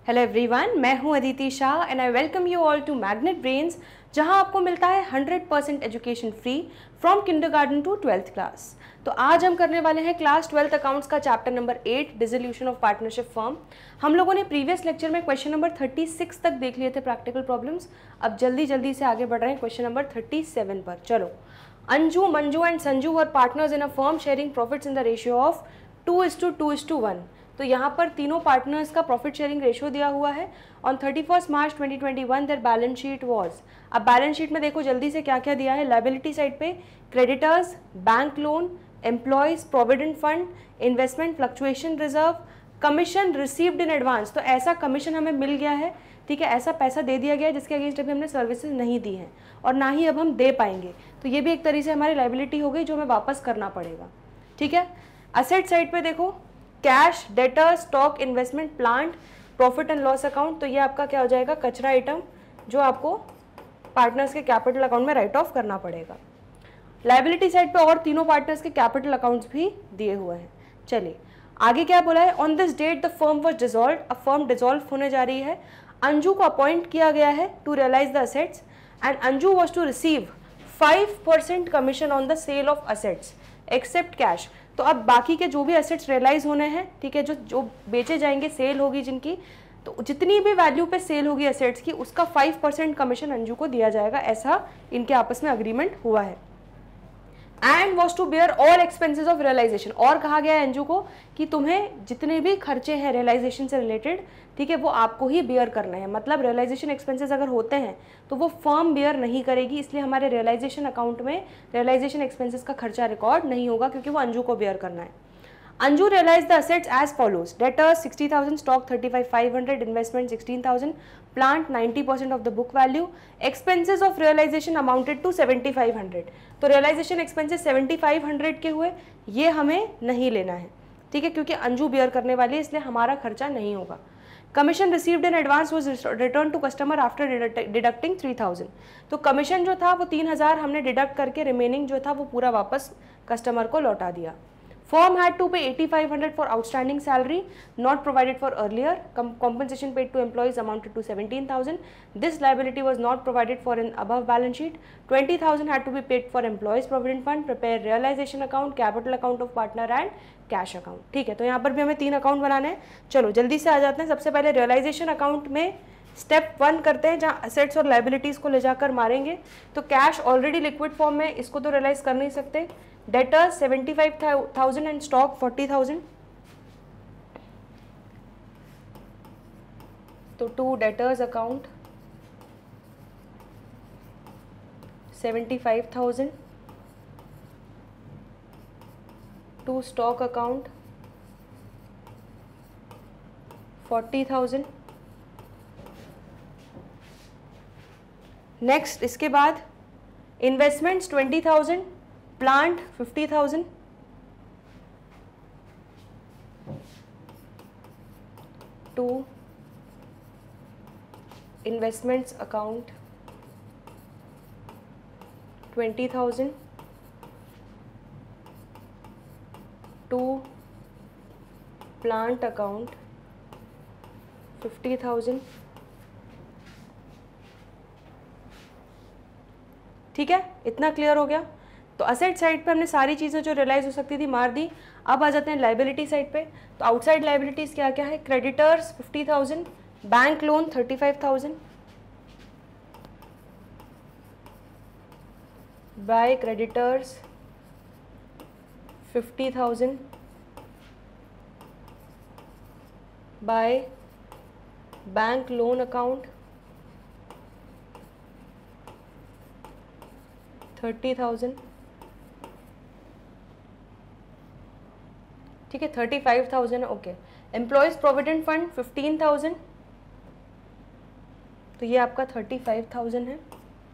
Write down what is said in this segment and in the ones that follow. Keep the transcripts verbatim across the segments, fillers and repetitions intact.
Hello everyone, मैं हूं Aditi Shah and I welcome you all to magnet brains, जहां आपको मिलता है hundred percent education free from kindergarten to twelfth class. तो आज हम करने वाले हैं क्लास ट्वेल्थ अकाउंट्स का chapter number eight, dissolution of partnership firm. हम लोगों ने प्रीवियस लेक्चर में क्वेश्चन नंबर थर्टी सिक्स तक देख लिए थे प्रैक्टिकल प्रॉब्लम्स। अब जल्दी जल्दी से आगे बढ़ रहे हैं क्वेश्चन नंबर थर्टी सेवन पर। चलो, Anju, Manju and Sanju were partners in a firm sharing profits in the ratio of two is to two is to one. तो यहाँ पर तीनों पार्टनर्स का प्रॉफिट शेयरिंग रेशियो दिया हुआ है। On thirty first March twenty twenty one their balance sheet was. अब balance sheet में देखो जल्दी से क्या क्या दिया है। लायबिलिटी साइड पे creditors, bank loan, employees provident fund, investment fluctuation reserve, commission received in advance. तो ऐसा कमीशन हमें मिल गया है, ठीक है, ऐसा पैसा दे दिया गया है जिसके अगेंस्ट अभी हमने सर्विसेज नहीं दी हैं और ना ही अब हम दे पाएंगे। तो ये भी एक तरीके से हमारी लायबिलिटी हो गई जो हमें वापस करना पड़ेगा, ठीक है। असेट साइड पे देखो cash, debtor, stock, investment, plant, profit and loss account. तो ये आपका क्या हो जाएगा, कचरा आइटम जो आपको पार्टनर्स के कैपिटल अकाउंट में राइट ऑफ करना पड़ेगा। लायबिलिटी साइड पे और तीनों पार्टनर्स के कैपिटल अकाउंट्स भी दिए हुए हैं। चलिए आगे क्या बोला है। On this date the firm was dissolved. अब फर्म डिसॉल्व होने जा रही है। अंजू को अपॉइंट किया गया है to realise the assets and Anju was to receive five percent commission on the sale of assets except cash. तो अब बाकी के जो भी एसेट्स रियलाइज होने हैं, ठीक है, जो जो बेचे जाएंगे, सेल होगी जिनकी, तो जितनी भी वैल्यू पे सेल होगी एसेट्स की, उसका फाइव परसेंट कमीशन अंजू को दिया जाएगा। ऐसा इनके आपस में अग्रीमेंट हुआ है। And was to bear all expenses of realisation. और कहा गया है अंजू को कि तुम्हें जितने भी खर्चे हैं रियलाइजेशन से रिलेटेड, ठीक है, वो आपको ही बेयर करना है। मतलब रियलाइजेशन एक्सपेंसेस अगर होते हैं तो वो फर्म बेयर नहीं करेगी, इसलिए हमारे रियलाइजेशन अकाउंट में रियलाइजेशन एक्सपेंसेस का खर्चा रिकॉर्ड नहीं होगा क्योंकि वो अंजू को बेयर करना है। Anju realized the assets as follows: debtors sixty thousand, stock thirty-five thousand five hundred, investment sixteen thousand, plant ninety percent of the book value, expenses of realization amounted to seventy-five hundred। तो realization expenses seventy-five hundred के हुए, ये हमें नहीं लेना है, ठीक है, क्योंकि अंजू बेयर करने वाली है, इसलिए हमारा खर्चा नहीं होगा। Commission received in advance was return to customer after deducting three thousand. तो कमीशन जो था वो तीन हजार हमने डिडक्ट करके रिमेनिंग जो था वो पूरा वापस कस्टमर को लौटा दिया। Firm had to pay eighty-five hundred for outstanding salary not provided for earlier. Com compensation paid to employees amounted to seventeen thousand. This liability was not provided for in above balance sheet. twenty thousand had to be paid for employees provident fund. Prepare realization account, capital account of partner and cash account। ठीक है, तो यहाँ पर भी हमें तीन account बनाने हैं। चलो जल्दी से आ जाते हैं। सबसे पहले रियलाइजेशन अकाउंट में स्टेप वन करते हैं, जहाँ असेट्स और लाइबिलिटीज को ले जाकर मारेंगे। तो कैश ऑलरेडी लिक्विड फॉर्म में, इसको तो रियलाइज कर नहीं सकते। Debtors seventy five thousand and stock forty thousand. तो to debtors account seventy five thousand, to stock account forty thousand. Next इसके बाद investments twenty thousand, plant fifty thousand, to investments account twenty thousand, to plant account fifty thousand. ठीक है, इतना clear हो गया। तो asset side पे हमने सारी चीज़ें जो रियलाइज हो सकती थी मार दी। अब आ जाते हैं लाइबिलिटी साइड पे। तो आउटसाइड लाइबिलिटीज क्या क्या है। Creditors fifty thousand, bank loan thirty five thousand, by creditors fifty thousand, by bank loan account thirty thousand, ठीक है, थर्टी फाइव थाउजेंड है, okay. Employees provident fund fifteen thousand, तो ये आपका थर्टी फाइव थाउजेंड है।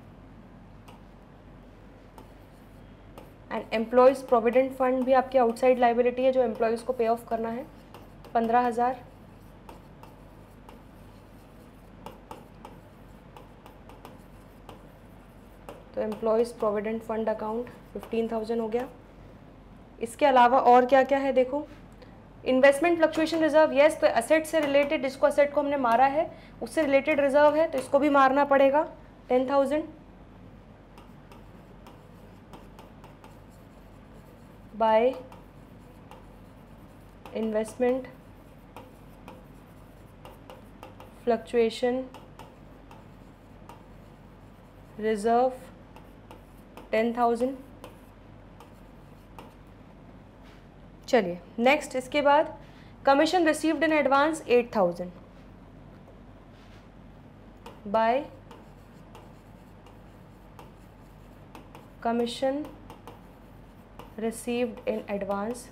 एंड एम्प्लॉयज प्रोविडेंट फंड भी आपकी outside liability है जो एम्प्लॉयज को पे ऑफ करना है, पंद्रह हजार। तो employees provident fund account fifteen thousand हो गया। इसके अलावा और क्या क्या है देखो। इन्वेस्टमेंट फ्लक्चुएशन रिजर्व, यस, तो एसेट से रिलेटेड, जिसको एसेट को हमने मारा है उससे रिलेटेड रिजर्व है, तो इसको भी मारना पड़ेगा ten thousand by investment fluctuation reserve ten thousand. चलिए नेक्स्ट, इसके बाद commission received in advance eight thousand by commission received in advance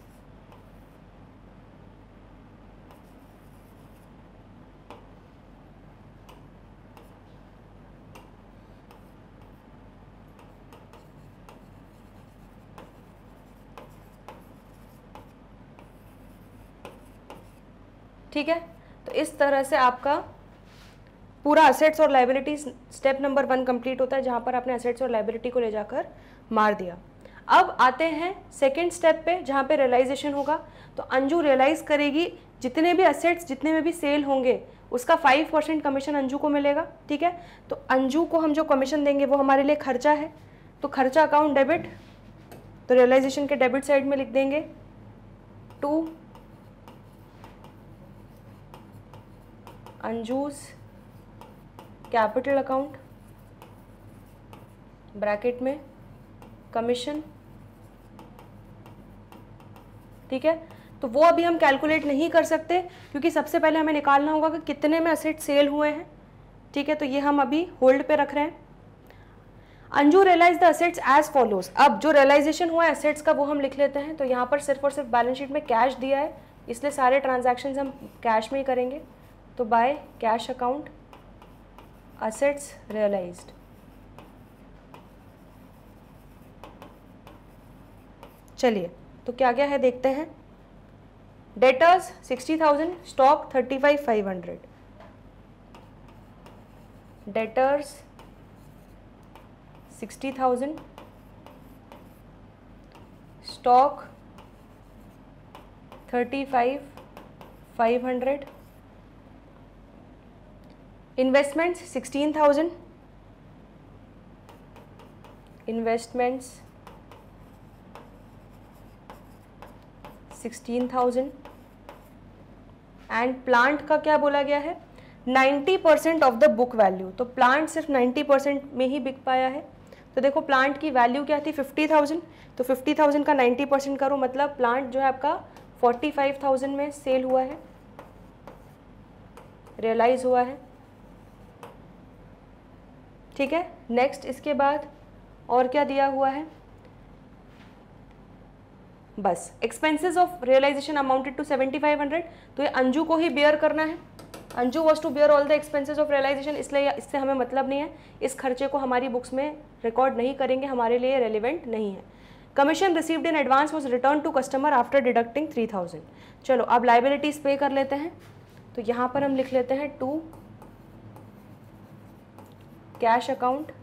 ठीक है। तो इस तरह से आपका पूरा असेट्स और liabilities step number one complete होता है, जहाँ पर आपने असेट्स और लाइबिलिटी को ले जाकर मार दिया। अब आते हैं सेकंड स्टेप पे, जहाँ पे रियलाइजेशन होगा। तो अंजू रियलाइज करेगी जितने भी असेट्स जितने में भी सेल होंगे उसका फाइव परसेंट कमीशन अंजू को मिलेगा, ठीक है। तो अंजू को हम जो कमीशन देंगे वो हमारे लिए खर्चा है, तो खर्चा अकाउंट डेबिट, तो रियलाइजेशन के डेबिट साइड में लिख देंगे to Anju's capital account bracket में कमीशन, ठीक है। तो वो अभी हम कैलकुलेट नहीं कर सकते क्योंकि सबसे पहले हमें निकालना होगा कि कितने में असेट सेल हुए हैं, ठीक है। तो ये हम अभी होल्ड पे रख रहे हैं। Anju realise the assets as follows. अब जो रियलाइजेशन हुआ है असेट्स का वो हम लिख लेते हैं। तो यहाँ पर सिर्फ और सिर्फ बैलेंस शीट में कैश दिया है, इसलिए सारे ट्रांजैक्शंस हम कैश में ही करेंगे। तो by cash account assets realised. चलिए तो क्या क्या है देखते हैं। Debtors sixty thousand, stock thirty five five hundred, debtors sixty thousand, stock thirty five five hundred, investments sixteen thousand, investments sixteen thousand, and plant का क्या बोला गया है, ninety percent of the book value. तो प्लांट सिर्फ ninety percent में ही बिक पाया है। तो देखो प्लांट की वैल्यू क्या थी, फिफ्टी थाउजेंड, तो फिफ्टी थाउजेंड का नाइन्टी परसेंट करो, मतलब प्लांट जो है आपका फोर्टी फाइव थाउजेंड में सेल हुआ है, रियलाइज हुआ है, ठीक है। नेक्स्ट इसके बाद और क्या दिया हुआ है, बस expenses of realisation amounted to seventy five hundred. तो ये अंजू को ही बेयर करना है। Anju was to bear all the expenses of realisation, इसलिए इससे हमें मतलब नहीं है, इस खर्चे को हमारी बुक्स में रिकॉर्ड नहीं करेंगे, हमारे लिए रेलिवेंट नहीं है। Commission received in advance was return to customer after deducting three thousand. चलो अब लाइबिलिटीज पे कर लेते हैं। तो यहाँ पर हम लिख लेते हैं to cash account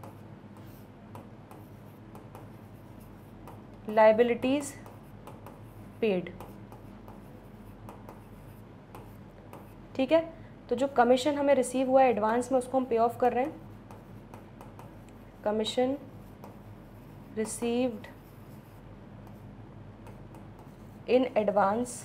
liabilities paid, ठीक है। तो जो कमीशन हमें रिसीव हुआ है एडवांस में उसको हम पे ऑफ कर रहे हैं। कमीशन रिसीव्ड इन एडवांस,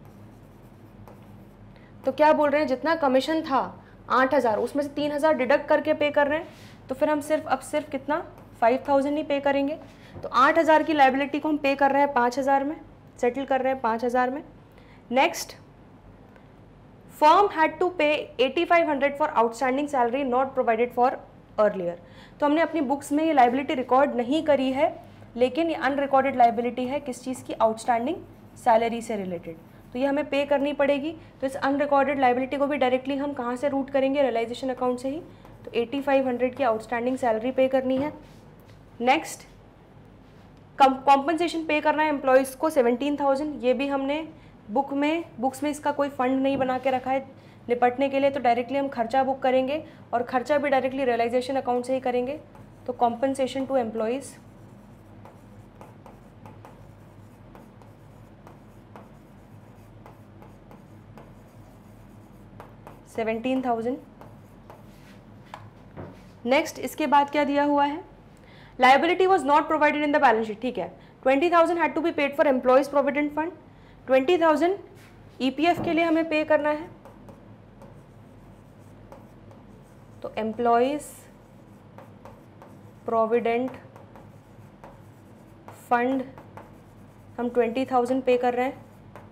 तो क्या बोल रहे हैं, जितना कमीशन था आठ हज़ार उसमें से तीन हज़ार डिडक्ट करके पे कर रहे हैं, तो फिर हम सिर्फ अब सिर्फ कितना फाइव थाउजेंड ही पे करेंगे। तो आठ हज़ार की लाइबिलिटी को हम पे कर रहे हैं पाँच हज़ार में, सेटल कर रहे हैं पाँच हज़ार में। Next, firm had to pay eighty five hundred for outstanding salary not provided for earlier. तो हमने अपनी बुक्स में ये लाइबिलिटी रिकॉर्ड नहीं करी है, लेकिन ये अनरिकॉर्डेड लाइबिलिटी है, किस चीज़ की, आउटस्टैंडिंग सैलरी से रिलेटेड, तो ये हमें पे करनी पड़ेगी। तो इस अनरिकॉर्डेड लाइबिलिटी को भी डायरेक्टली हम कहाँ से रूट करेंगे, रियलाइजेशन अकाउंट से ही। तो एटी फाइव हंड्रेड की आउटस्टैंडिंग सैलरी पे करनी है। नेक्स्ट, कॉम्पनसेशन पे करना है एम्प्लॉयज़ को सेवनटीन थाउजेंड, ये भी हमने बुक में बुक्स में इसका कोई फंड नहीं बना के रखा है निपटने के लिए, तो डायरेक्टली हम खर्चा बुक करेंगे और खर्चा भी डायरेक्टली रियलाइजेशन अकाउंट से ही करेंगे। तो compensation to employees seventeen thousand. Next इसके बाद क्या दिया हुआ है, liability was not provided in the balance sheet, ठीक है। Twenty thousand had to be paid for employees provident fund, twenty thousand EPF के लिए हमें पे करना है, तो एम्प्लॉयज प्रोविडेंट फंड हम ट्वेंटी थाउजेंड पे कर रहे हैं,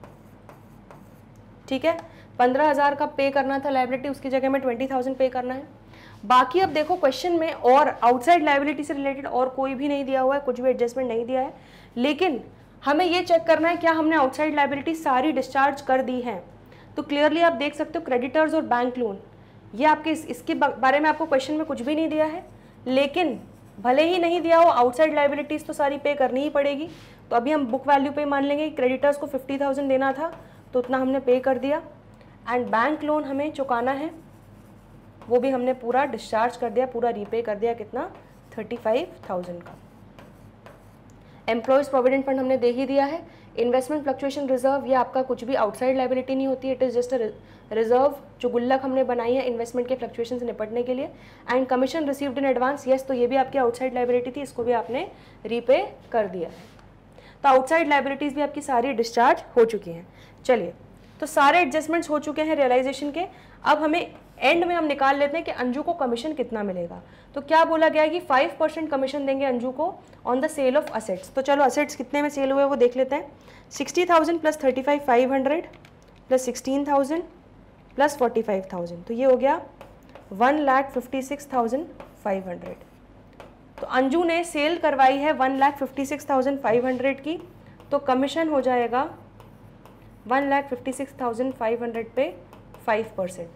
ठीक है। पंद्रह हजार का पे करना था लाइबिलिटी, उसकी जगह में ट्वेंटी थाउजेंड पे करना है। बाकी अब देखो क्वेश्चन में और आउटसाइड लाइबिलिटी से रिलेटेड और कोई भी नहीं दिया हुआ है, कुछ भी एडजस्टमेंट नहीं दिया है, लेकिन हमें ये चेक करना है क्या हमने आउटसाइड लाइबिलिटी सारी डिस्चार्ज कर दी है। तो क्लियरली आप देख सकते हो क्रेडिटर्स और बैंक लोन, ये आपके इस, इसके बारे में आपको क्वेश्चन में कुछ भी नहीं दिया है, लेकिन भले ही नहीं दिया हो आउटसाइड लाइबिलिटीज तो सारी पे करनी ही पड़ेगी। तो अभी हम बुक वैल्यू पे मान लेंगे क्रेडिटर्स को फिफ्टी थाउजेंड देना था तो उतना हमने पे कर दिया, एंड बैंक लोन हमें चुकाना है वो भी हमने पूरा डिस्चार्ज कर दिया, पूरा रीपे कर दिया, कितना, थर्टी फाइव थाउजेंड का। एम्प्लॉयज प्रोविडेंट फंड हमने दे ही दिया है। इन्वेस्टमेंट फ्लक्चुएशन रिजर्व, ये आपका कुछ भी आउटसाइड लाइबिलिटी नहीं होती है, it is just a reserve जो गुल्लक हमने बनाई है इन्वेस्टमेंट के फ्लक्चुएशन से निपटने के लिए। And commission received in advance, yes, तो ये भी आपकी आउटसाइड लाइबिलिटी थी, इसको भी आपने रीपे कर दिया है। तो आउटसाइड लाइबिलिटीज़ भी आपकी सारी डिस्चार्ज हो चुकी हैं। चलिए, तो सारे एडजस्टमेंट्स हो चुके हैं रियलाइजेशन के। अब हमें एंड में हम निकाल लेते हैं कि अंजू को कमीशन कितना मिलेगा। तो क्या बोला गया है कि फाइव परसेंट कमीशन देंगे अंजू को on the sale of assets. तो चलो असेट्स कितने में सेल हुए वो देख लेते हैं। Sixty thousand plus thirty five five hundred plus sixteen thousand plus forty five thousand, तो ये हो गया one lakh fifty six thousand five hundred. तो अंजू ने सेल करवाई है one lakh fifty six thousand five hundred की, तो कमीशन हो जाएगा one lakh fifty six thousand five hundred पे five percent,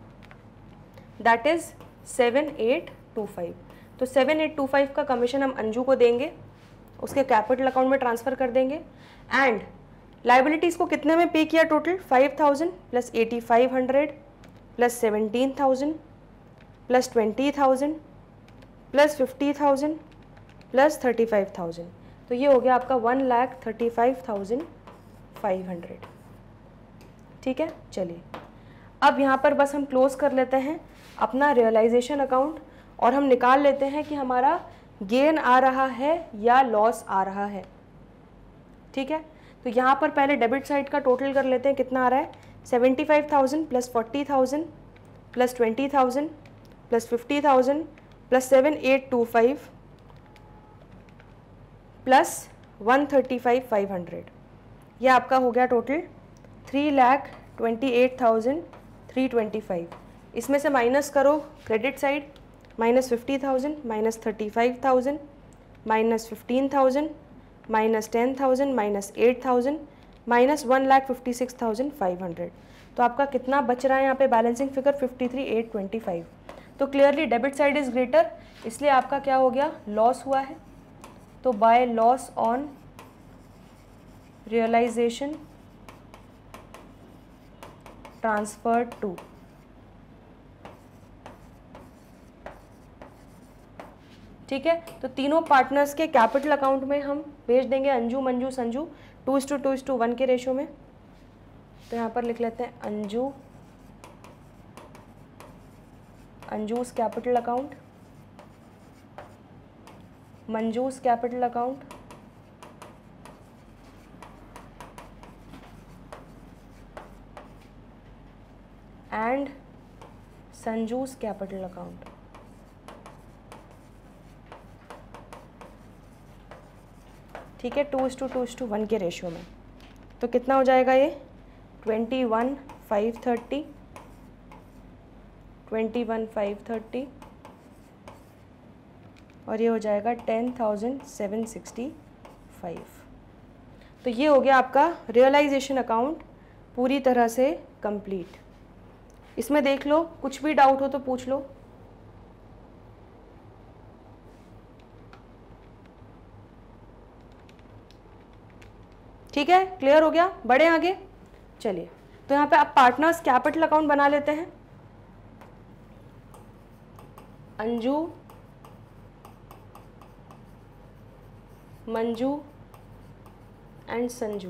that is seven eight two five. तो सेवन एट टू फाइव का कमीशन हम अंजू को देंगे, उसके कैपिटल अकाउंट में ट्रांसफ़र कर देंगे। एंड लाइबिलिटीज़ को कितने में पे किया total, five thousand plus eighty five hundred plus seventeen thousand plus twenty thousand plus fifty thousand plus thirty five thousand, तो ये हो गया आपका one lakh thirty five thousand five hundred, ठीक है। चलिए, अब यहाँ पर बस हम क्लोज कर लेते हैं अपना रियलाइजेशन अकाउंट और हम निकाल लेते हैं कि हमारा गेन आ रहा है या लॉस आ रहा है, ठीक है। तो यहाँ पर पहले डेबिट साइड का टोटल कर लेते हैं, कितना आ रहा है, seventy five thousand plus forty thousand plus twenty thousand plus fifty thousand plus seven eight two five plus one thirty five five hundred, यह आपका हो गया total three lakh twenty eight thousand three twenty five. इसमें से minus करो credit side, minus fifty thousand minus thirty five thousand minus fifteen thousand minus ten thousand minus eight thousand minus one lakh fifty six thousand five hundred. तो आपका कितना बच रहा है यहाँ पे balancing figure, fifty three eight twenty five. तो clearly debit side is greater, इसलिए आपका क्या हो गया, लॉस हुआ है। तो by loss on realisation transfer to, ठीक है। तो तीनों पार्टनर्स के कैपिटल अकाउंट में हम भेज देंगे Anju Manju Sanju two is to two is to one के रेशो में। तो यहाँ पर लिख लेते हैं Anju Anju's capital account, Manju's capital account, and Sanju's capital account. ठीक है, two is to two is to one के रेशियो में। तो कितना हो जाएगा ये, twenty one five thirty twenty one five thirty और ये हो जाएगा ten thousand seven sixty five. तो ये हो गया आपका रियलाइजेशन अकाउंट पूरी तरह से कंप्लीट। इसमें देख लो, कुछ भी डाउट हो तो पूछ लो। ठीक है, क्लियर हो गया, बढ़े आगे। चलिए, तो यहाँ पे आप पार्टनर्स कैपिटल अकाउंट बना लेते हैं। अंजू, मंजू एंड संजू।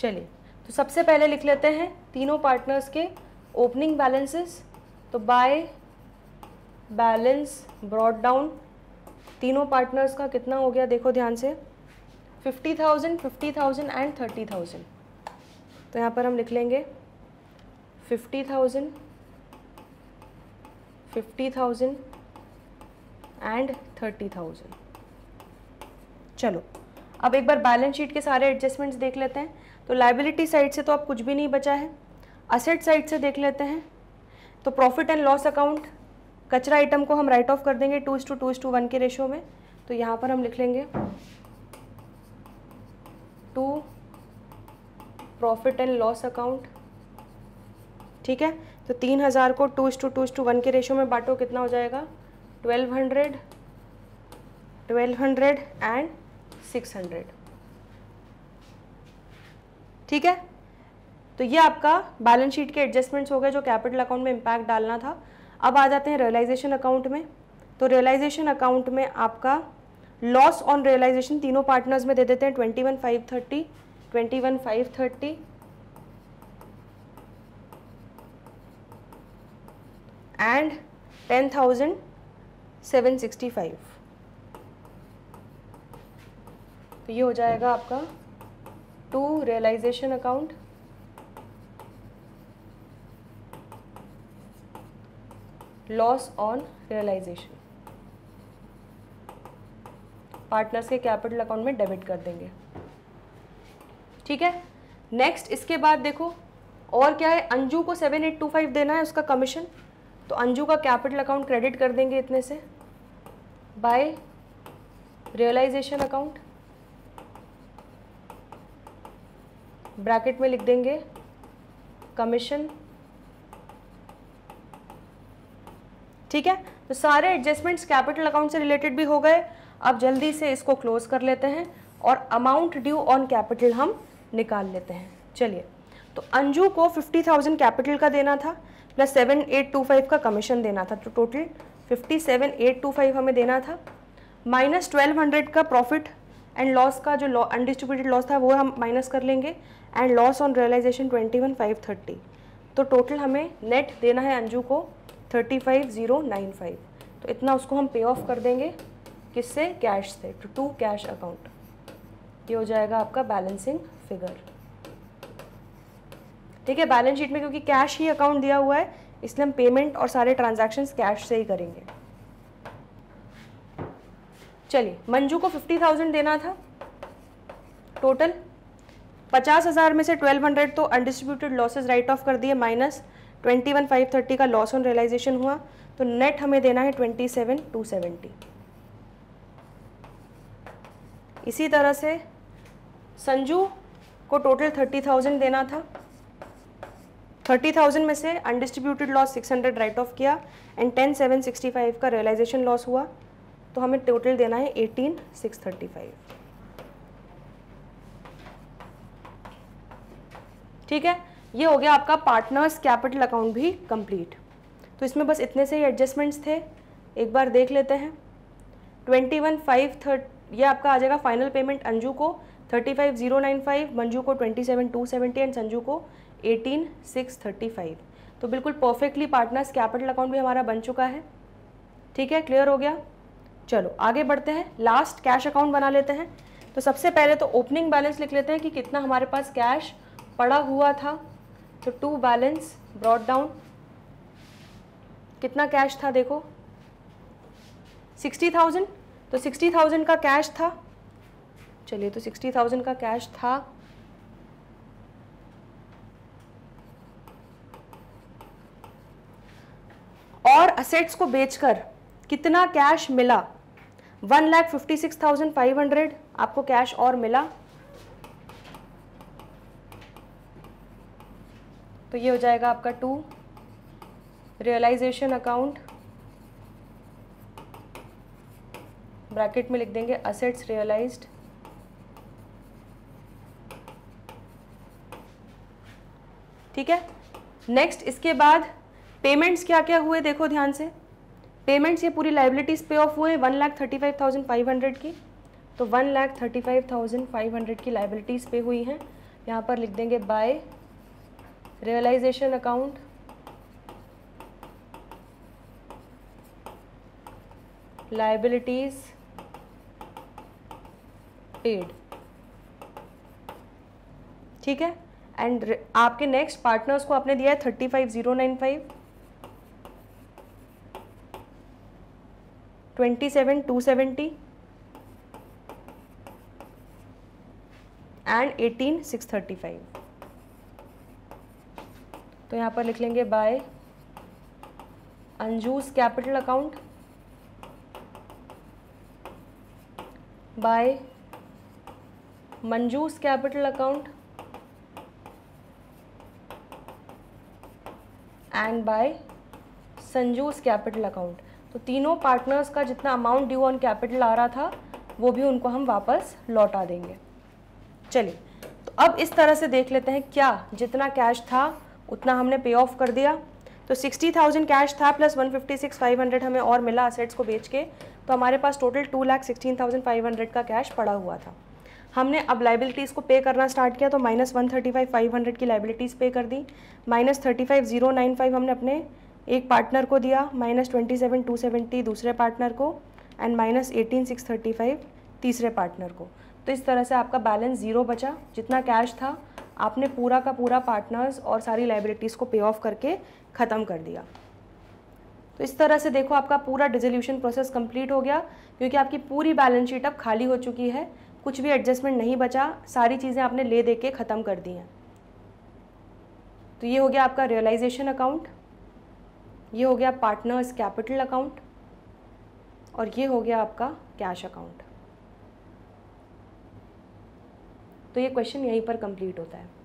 चलिए, तो सबसे पहले लिख लेते हैं तीनों पार्टनर्स के ओपनिंग बैलेंसेस। तो बाय बैलेंस ब्रॉट डाउन तीनों पार्टनर्स का कितना हो गया, देखो ध्यान से, fifty thousand, fifty thousand and thirty thousand. तो यहाँ पर हम लिख लेंगे fifty thousand, fifty thousand and thirty thousand. चलो अब एक बार बैलेंस शीट के सारे एडजस्टमेंट्स देख लेते हैं। तो लायबिलिटी साइड से तो अब कुछ भी नहीं बचा है। असेट साइड से देख लेते हैं। तो प्रॉफिट एंड लॉस अकाउंट, कचरा आइटम को हम राइट ऑफ कर देंगे two is to two is to one के रेशो में। तो यहाँ पर हम लिख लेंगे to profit and loss account, ठीक है। तो तीन हज़ार को two is to two is to one के रेशो में बांटो, कितना हो जाएगा, twelve hundred, twelve hundred and six hundred, ठीक है। तो ये आपका बैलेंस शीट के एडजस्टमेंट्स हो गए जो कैपिटल अकाउंट में इम्पैक्ट डालना था। अब आ जाते हैं रियलाइजेशन अकाउंट में। तो रियलाइजेशन अकाउंट में आपका लॉस ऑन रियलाइजेशन तीनों पार्टनर्स में दे देते हैं twenty one five thirty, twenty one five thirty and ten thousand seven sixty five. तो ये हो जाएगा आपका to realisation account, loss on realisation, partners के कैपिटल अकाउंट में डेबिट कर देंगे, ठीक है। नेक्स्ट इसके बाद देखो और क्या है, अंजू को सेवन एट टू फाइव देना है उसका कमीशन। तो अंजू का कैपिटल अकाउंट क्रेडिट कर देंगे इतने से बाय रियलाइजेशन अकाउंट, ब्रैकेट में लिख देंगे कमीशन, ठीक है। तो सारे एडजस्टमेंट्स कैपिटल अकाउंट से रिलेटेड भी हो गए। अब जल्दी से इसको क्लोज कर लेते हैं और अमाउंट ड्यू ऑन कैपिटल हम निकाल लेते हैं। चलिए, तो अंजू को फिफ्टी थाउजेंड कैपिटल का देना था plus seven eight two five का कमीशन देना था, तो total fifty seven eight two five हमें देना था, माइनस ट्वेल्व हंड्रेड का प्रॉफिट एंड लॉस का जो अनडिस्ट्रीब्यूटेड लॉस था वो हम माइनस कर लेंगे, and loss on realisation twenty one five thirty. तो टोटल हमें नेट देना है अंजू को thirty five zero nine five. तो इतना उसको हम पे ऑफ कर देंगे, किससे, कैश से, टू टू कैश अकाउंट। ये हो जाएगा आपका बैलेंसिंग फिगर, ठीक है। बैलेंस शीट में क्योंकि कैश ही अकाउंट दिया हुआ है इसलिए हम पेमेंट और सारे ट्रांजैक्शंस कैश से ही करेंगे। चलिए, मंजू को फिफ्टी थाउजेंड देना था, टोटल पचास हज़ार में से ट्वेल्व हंड्रेड तो अनडिस्ट्रीब्यूटेड लॉसेज राइट ऑफ कर दिए, minus twenty one five thirty का लॉस ऑन रियलाइजेशन हुआ, तो नेट हमें देना है ट्वेंटी सेवन टू सेवेंटी। इसी तरह से संजू को टोटल थर्टी थाउजेंड देना था, थर्टी थाउजेंड में से undistributed loss six hundred write off किया and ten seven sixty five का रियलाइजेशन लॉस हुआ, तो हमें टोटल देना है एटीन सिक्स थर्टी फाइव, ठीक है। ये हो गया आपका पार्टनर्स कैपिटल अकाउंट भी कंप्लीट। तो इसमें बस इतने से ही एडजस्टमेंट्स थे, एक बार देख लेते हैं। ट्वेंटी वन फाइव थर्टी ये आपका आ जाएगा फाइनल पेमेंट अंजू को thirty five zero nine five, Manju को twenty seven two seventy and Sanju को एटीन सिक्स थर्टी फाइव। तो बिल्कुल परफेक्टली पार्टनर्स कैपिटल अकाउंट भी हमारा बन चुका है, ठीक है, क्लियर हो गया। चलो आगे बढ़ते हैं, लास्ट कैश अकाउंट बना लेते हैं। तो सबसे पहले तो ओपनिंग बैलेंस लिख लेते हैं कि कितना हमारे पास कैश पड़ा हुआ था। तो टू बैलेंस ब्रॉट डाउन, कितना कैश था देखो, सिक्सटी थाउजेंड। तो सिक्सटी थाउजेंड का कैश था, चलिए तो सिक्सटी थाउजेंड का कैश था, और असेट्स को बेचकर कितना कैश मिला, one lakh fifty six thousand five hundred आपको कैश और मिला। तो ये हो जाएगा आपका टू रियलाइजेशन अकाउंट, ब्रैकेट में लिख देंगे असेट्स रियलाइज्ड, ठीक है। नेक्स्ट इसके बाद पेमेंट्स क्या क्या हुए देखो ध्यान से। पेमेंट्स ये पूरी लाइबिलिटीज पे ऑफ हुए one lakh thirty five thousand five hundred की, तो one lakh thirty five thousand five hundred की लाइबिलिटीज पे हुई हैं। यहाँ पर लिख देंगे by realisation account, liabilities paid, ठीक है। एंड आपके नेक्स्ट पार्टनर्स को आपने दिया है thirty five zero nine five, twenty seven two seventy and eighteen six thirty five. तो यहाँ पर लिख लेंगे by Anju's capital account, by Manju's capital account and by Sanju's capital account. तो तीनों पार्टनर्स का जितना अमाउंट ड्यू ऑन कैपिटल आ रहा था वो भी उनको हम वापस लौटा देंगे। चलिए, तो अब इस तरह से देख लेते हैं, क्या जितना कैश था उतना हमने पे ऑफ कर दिया। तो सिक्सटी थाउजेंड कैश था plus one fifty six five hundred हमें और मिला असेट्स को बेच के, तो हमारे पास total two lakh sixteen thousand five hundred का कैश पड़ा हुआ था। हमने अब लाइबिलिटीज़ को पे करना स्टार्ट किया, तो minus one thirty five five hundred की लाइबिलिटीज़ पे कर दी, minus thirty five zero nine five हमने अपने एक पार्टनर को दिया, minus twenty seven two seventy दूसरे पार्टनर को and minus eighteen six thirty five तीसरे पार्टनर को। तो इस तरह से आपका बैलेंस ज़ीरो बचा। जितना कैश था आपने पूरा का पूरा पार्टनर्स और सारी लाइबिलिटीज़ को पे ऑफ करके ख़त्म कर दिया। तो इस तरह से देखो आपका पूरा डिसोल्यूशन प्रोसेस कंप्लीट हो गया, क्योंकि आपकी पूरी बैलेंस शीट अब खाली हो चुकी है, कुछ भी एडजस्टमेंट नहीं बचा, सारी चीज़ें आपने ले दे के ख़त्म कर दी हैं। तो ये हो गया आपका रियलाइजेशन अकाउंट, ये हो गया पार्टनर्स कैपिटल अकाउंट और ये हो गया आपका कैश अकाउंट। तो ये क्वेश्चन यहीं पर कंप्लीट होता है।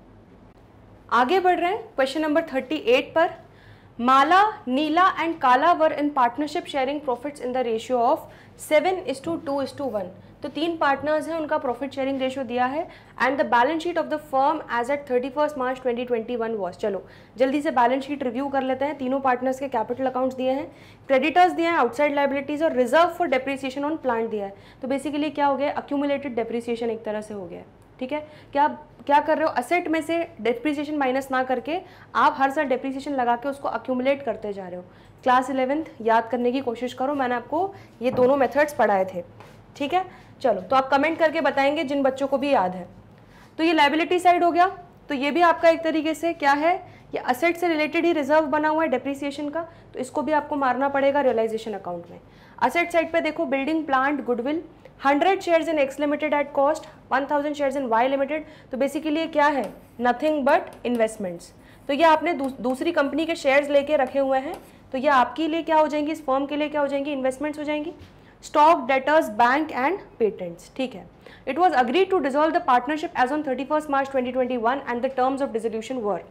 आगे बढ़ रहे हैं क्वेश्चन नंबर थर्टी एट पर। माला, Nila and Kala were in partnership sharing profits in the ratio of seven is to two is to one. तो तीन पार्टनर्स हैं, उनका प्रॉफिट शेयरिंग रेशियो दिया है and the balance sheet of the firm as at thirty first March twenty twenty one was. चलो जल्दी से balance sheet review कर लेते हैं। तीनों पार्टनर्स के कैपिटल अकाउंट्स दिए हैं, क्रेडिटर्स दिए हैं, आउटसाइड लाइबिलिटीज और reserve for depreciation on plant दिया है। तो बेसिकली क्या हो गया, अक्यूमुलेटेड डेप्रिसिएशन एक तरह से हो गया है, ठीक है। क्या क्या कर रहे हो, असेट में से डेप्रिसिएशन माइनस ना करके आप हर साल डेप्रिसिएशन लगा के उसको अक्यूमुलेट करते जा रहे हो। क्लास इलेवेंथ याद करने की कोशिश करो, मैंने आपको ये दोनों मेथड्स पढ़ाए थे, ठीक है। चलो तो आप कमेंट करके बताएंगे जिन बच्चों को भी याद है। तो ये लायबिलिटी साइड हो गया, तो ये भी आपका एक तरीके से क्या है, ये असेट से रिलेटेड ही रिजर्व बना हुआ है डेप्रिसिएशन का, तो इसको भी आपको मारना पड़ेगा रियलाइजेशन अकाउंट में। असेट साइड पे देखो building, plant, goodwill, hundred shares in X limited at cost, one thousand shares in Y limited. तो बेसिकली क्या है, नथिंग बट इन्वेस्टमेंट्स। तो ये आपने दू, दूसरी कंपनी के शेयर्स लेके रखे हुए हैं, तो ये आपके लिए क्या हो जाएंगी, इस फर्म के लिए क्या हो जाएंगी, इन्वेस्टमेंट्स हो जाएंगी। Stock, debtors, bank and patents, ठीक है। It was agreed to dissolve the partnership as on thirty first March twenty twenty one and the terms of dissolution were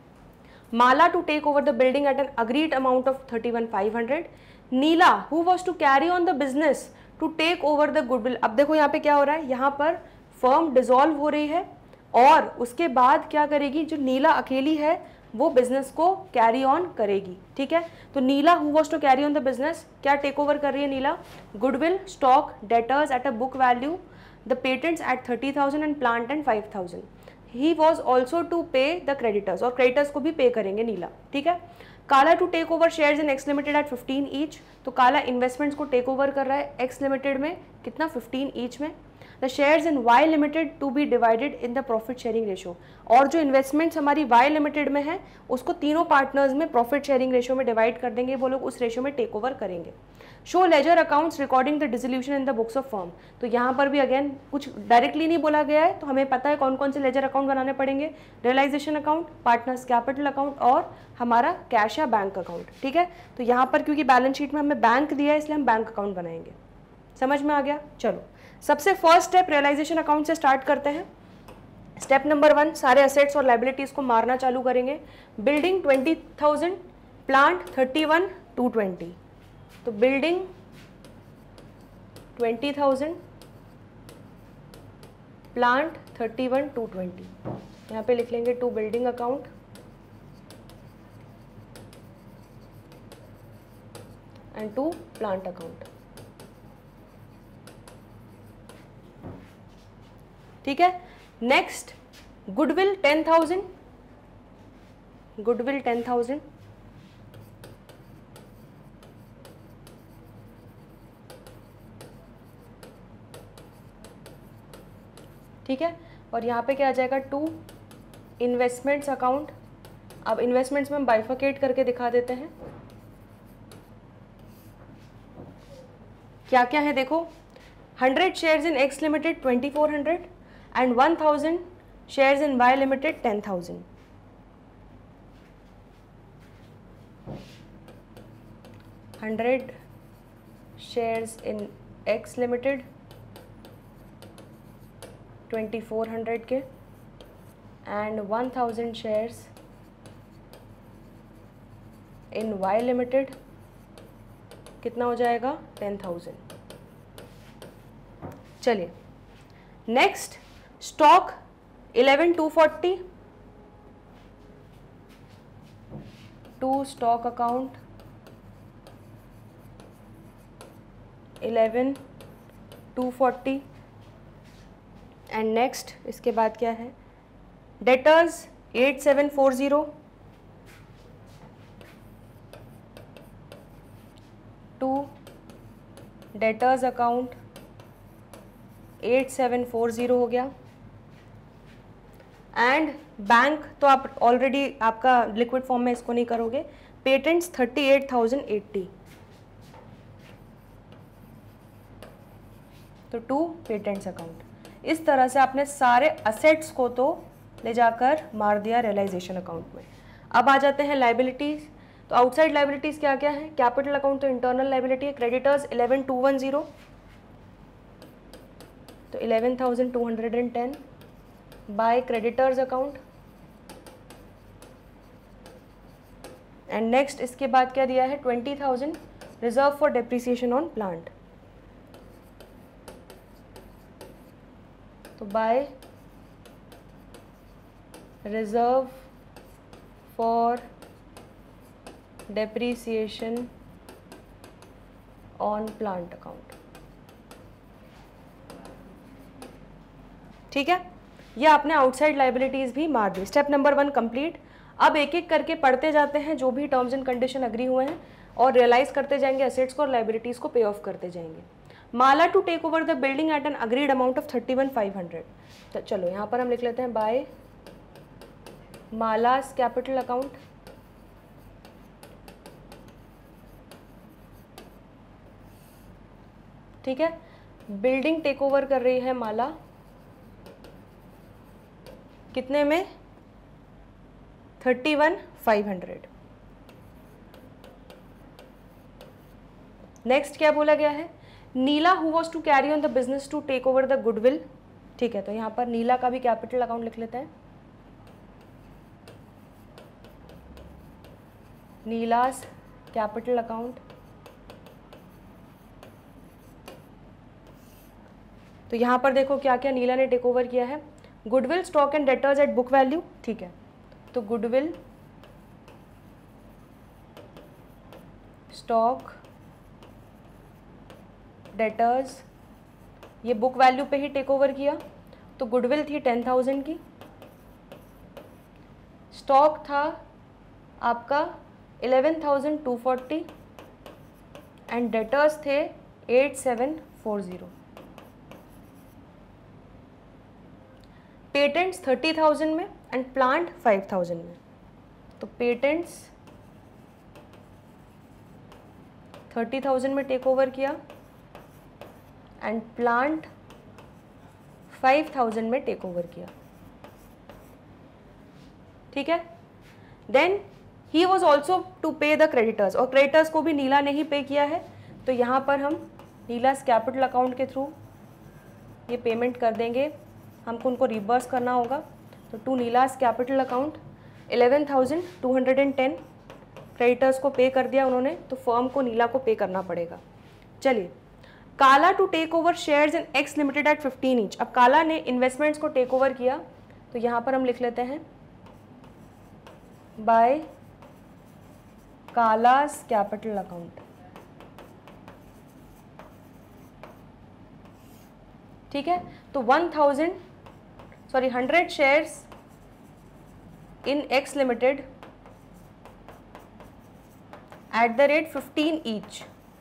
Mala to take over the building at an agreed amount of thirty one five hundred, Neela who was to carry on the business to take over the goodwill। अब देखो यहाँ पे क्या हो रहा है, यहाँ पर फर्म डिसॉल्व हो रही है और उसके बाद क्या करेगी, जो नीला अकेली है वो बिजनेस को कैरी ऑन करेगी, ठीक है। तो Neela who was to carry on the business, क्या टेक ओवर कर रही है Neela, goodwill, stock, debtors at a book value, the patents at thirty thousand and plant and five thousand. He was also to pay the creditors, और creditors को भी pay करेंगे नीला, ठीक है। Kala to take over shares in X limited at fifteen each, तो Kala investments को take over कर रहा है एक्स लिमिटेड में, कितना, फिफ्टीन ईच में। The shares in Y limited to be divided in the profit sharing ratio, और जो इन्वेस्टमेंट्स हमारी वाई लिमिटेड में है उसको तीनों पार्टनर्स में प्रॉफिट शेयरिंग रेशियो में डिवाइड कर देंगे, वो लोग उस रेशियो में टेक ओवर करेंगे। Show ledger accounts recording the dissolution in the books of firm, तो यहाँ पर भी अगेन कुछ डायरेक्टली नहीं बोला गया है, तो हमें पता है कौन कौन से लेजर अकाउंट बनाने पड़ेंगे, realisation account, partners capital account और हमारा कैश या बैंक अकाउंट, ठीक है। तो यहाँ पर क्योंकि बैलेंस शीट में हमें बैंक दिया है इसलिए हम बैंक अकाउंट बनाएंगे। समझ में आ गया। चलो सबसे फर्स्ट स्टेप रियलाइजेशन अकाउंट से स्टार्ट करते हैं। स्टेप नंबर वन, सारे असेट्स और लाइबिलिटीज को मारना चालू करेंगे। Building twenty thousand, plant thirty one two twenty, तो building twenty thousand, plant thirty one two twenty, यहाँ पे लिख लेंगे to building account and to plant account, ठीक है। Next goodwill ten thousand, goodwill ten thousand, ठीक है। और यहाँ पे क्या आ जाएगा, टू इन्वेस्टमेंट्स अकाउंट। अब इन्वेस्टमेंट्स में हम बाइफर्केट करके दिखा देते हैं क्या क्या है। देखो, hundred shares in X limited twenty four hundred and one thousand shares in Y limited ten thousand. Hundred shares in X limited twenty four hundred के and one thousand shares in Y limited, कितना हो जाएगा, ten thousand. चलिए next, stock eleven two forty, to stock account eleven two forty and next इसके बाद क्या है, debtors eight seven four zero, to debtors account eight seven four zero हो गया। एंड बैंक तो आप ऑलरेडी आपका लिक्विड फॉर्म में इसको नहीं करोगे। Patents thirty eight thousand eighty, तो टू पेटेंट्स अकाउंट। इस तरह से आपने सारे असेट्स को तो ले जाकर मार दिया रियलाइजेशन अकाउंट में। अब आ जाते हैं लाइबिलिटीज। तो आउटसाइड लाइबिलिटीज क्या क्या है, कैपिटल अकाउंट तो इंटरनल लाइबिलिटी है। Creditors eleven two one zero, तो eleven thousand two hundred and ten by creditors account. And next इसके बाद क्या दिया है, twenty thousand reserve for depreciation on plant, तो by reserve for depreciation on plant account. ठीक है, ये आपने आउटसाइड लाइबिलिटीज भी मार दी। Step number one complete. अब एक एक करके पढ़ते जाते हैं जो भी टर्म्स एंड कंडीशन अग्री हुए हैं और रियलाइज करते जाएंगे असेट्स को और लाइबिलिटीज को पे ऑफ करते जाएंगे। Mala to take over the building at an agreed amount of thirty one five hundred. तो चलो यहाँ पर हम लिख लेते हैं बाय मालास कैपिटल अकाउंट, ठीक है। बिल्डिंग टेक ओवर कर रही है माला, कितने में, thirty one five hundred. Next क्या बोला गया है, Neela who was to carry on the business to take over the goodwill. ठीक है, तो यहां पर नीला का भी कैपिटल अकाउंट लिख लेते हैं, नीलास कैपिटल अकाउंट। तो यहां पर देखो क्या क्या नीला ने टेक ओवर किया है, goodwill stock and debtors at book value. ठीक है, तो गुडविल स्टॉक डेटर्स ये बुक वैल्यू पे ही टेक ओवर किया। तो गुडविल थी टेन थाउजेंड की, स्टॉक था आपका eleven thousand two forty and debtors थे eight seven four zero. Patents thirty thousand में एंड प्लांट फाइव थाउजेंड में। तो पेटेंट्स थर्टी थाउजेंड में टेक ओवर किया एंड प्लांट फाइव थाउजेंड में टेक ओवर किया। ठीक है, then he was also to pay the creditors, और क्रेडिटर्स को भी नीला ने ही पे किया है। तो यहाँ पर हम नीलास कैपिटल अकाउंट के थ्रू ये पेमेंट कर देंगे, हमको उनको रिवर्स करना होगा। तो to Neela's capital account eleven thousand two hundred and ten creditors को पे कर दिया उन्होंने, तो फर्म को नीला को पे करना पड़ेगा। चलिए, Kala to take over shares in X limited at fifteen each. अब काला ने इन्वेस्टमेंट्स को टेक ओवर किया, तो यहाँ पर हम लिख लेते हैं बाय कालास कैपिटल अकाउंट। ठीक है, तो one thousand sorry hundred shares in X limited at the rate fifteen each.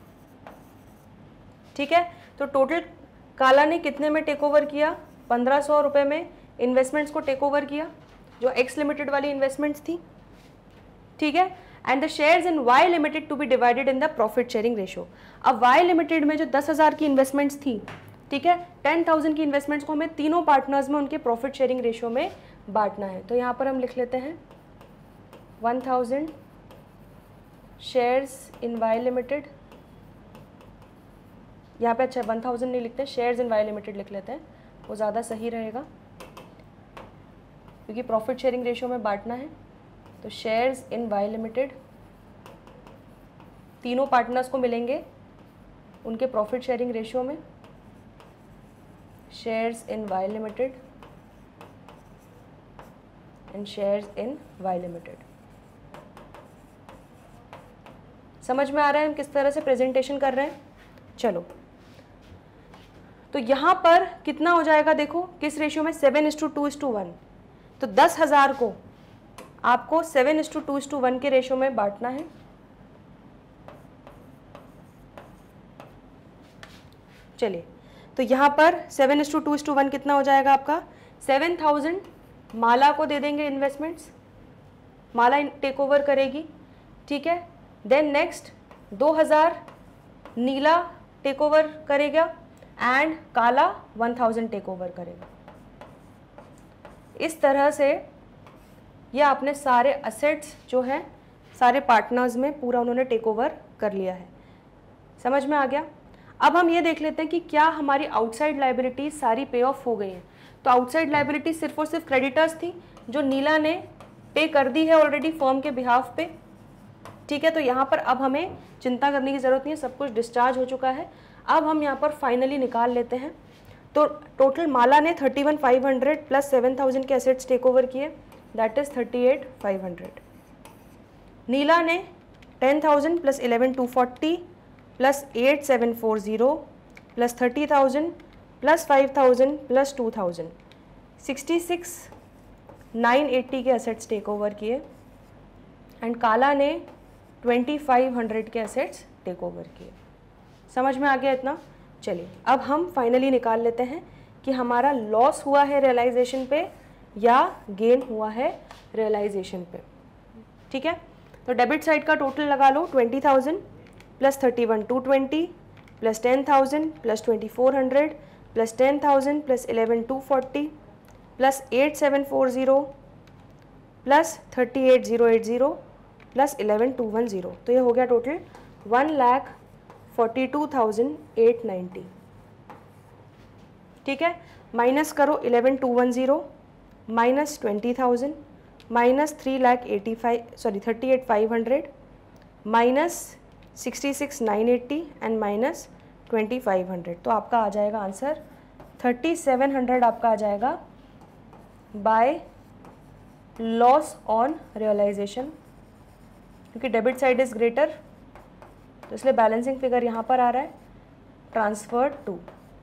ठीक है, तो टोटल काला ने कितने में टेक ओवर किया? पंद्रह सौ रुपये में इन्वेस्टमेंट्स को टेक ओवर किया, जो एक्स लिमिटेड वाली इन्वेस्टमेंट्स थी। ठीक है, and the shares in Y limited to be divided in the profit sharing ratio. अब वाई लिमिटेड में जो दस हज़ार की इन्वेस्टमेंट्स थी, ठीक है, टेन थाउजेंड की इन्वेस्टमेंट्स को हमें तीनों पार्टनर्स में उनके प्रॉफिट शेयरिंग रेशियो में बांटना है। तो यहाँ पर हम लिख लेते हैं one thousand shares in Y limited, यहाँ पे अच्छा वन थाउजेंड नहीं लिखते, शेयर्स इन वाई लिमिटेड लिख लेते हैं, वो ज़्यादा सही रहेगा क्योंकि प्रॉफिट शेयरिंग रेशियो में बांटना है। तो शेयर्स इन वाई लिमिटेड तीनों पार्टनर्स को मिलेंगे उनके प्रॉफिट शेयरिंग रेशियो में। Shares in Y limited and shares in Y limited. समझ में आ रहा है हम किस तरह से प्रेजेंटेशन कर रहे हैं? चलो, तो यहाँ पर कितना हो जाएगा देखो, किस रेशियो में? Seven is to two is to one. तो दस हज़ार को आपको seven is to two is to one के रेशियो में बांटना है। चलिए, तो यहाँ पर seven is to two is to one कितना हो जाएगा आपका? सेवन थाउजेंड माला को दे देंगे इन्वेस्टमेंट्स, माला टेक ओवर करेगी। ठीक है, देन नेक्स्ट दो हज़ार नीला टेक ओवर करेगा and Kala one thousand take over करेगा। इस तरह से ये आपने सारे असेट्स जो हैं सारे पार्टनर्स में पूरा उन्होंने टेक ओवर कर लिया है। समझ में आ गया? अब हम ये देख लेते हैं कि क्या हमारी आउटसाइड लाइबिलिटीज सारी पे ऑफ हो गई हैं। तो आउटसाइड लाइबिलिटी सिर्फ और सिर्फ क्रेडिटर्स थी जो नीला ने पे कर दी है ऑलरेडी फर्म के बिहाफ पे। ठीक है, तो यहाँ पर अब हमें चिंता करने की ज़रूरत नहीं है, सब कुछ डिस्चार्ज हो चुका है। अब हम यहाँ पर फाइनली निकाल लेते हैं। तो टोटल माला ने thirty one five hundred plus seven thousand के एसेट्स टेक ओवर किए, that is thirty eight five hundred. Neela ने ten thousand plus eleven two forty plus eight seven four zero plus thirty thousand plus five thousand plus two thousand sixty six nine eighty के assets take over किए and Kala ने twenty five hundred के assets take over किए। समझ में आ गया इतना? चलिए, अब हम फाइनली निकाल लेते हैं कि हमारा लॉस हुआ है रियलाइजेशन पे या गेन हुआ है रियलाइजेशन पे। ठीक है, तो डेबिट साइड का टोटल लगा लो, twenty thousand plus thirty one two twenty plus ten thousand plus twenty four hundred plus ten thousand plus eleven two forty plus eight seven four zero plus thirty eight zero eight zero plus eleven two one zero. तो ये हो गया total one lakh forty two thousand eight ninety. ठीक है, minus करो eleven two one zero minus twenty thousand minus three lakh eighty five sorry thirty eight five hundred minus sixty six nine eighty and minus twenty five hundred. तो आपका आ जाएगा answer thirty seven hundred आपका आ जाएगा by loss on realisation, क्योंकि debit side is greater तो इसलिए बैलेंसिंग फिगर यहाँ पर आ रहा है ट्रांसफर टू।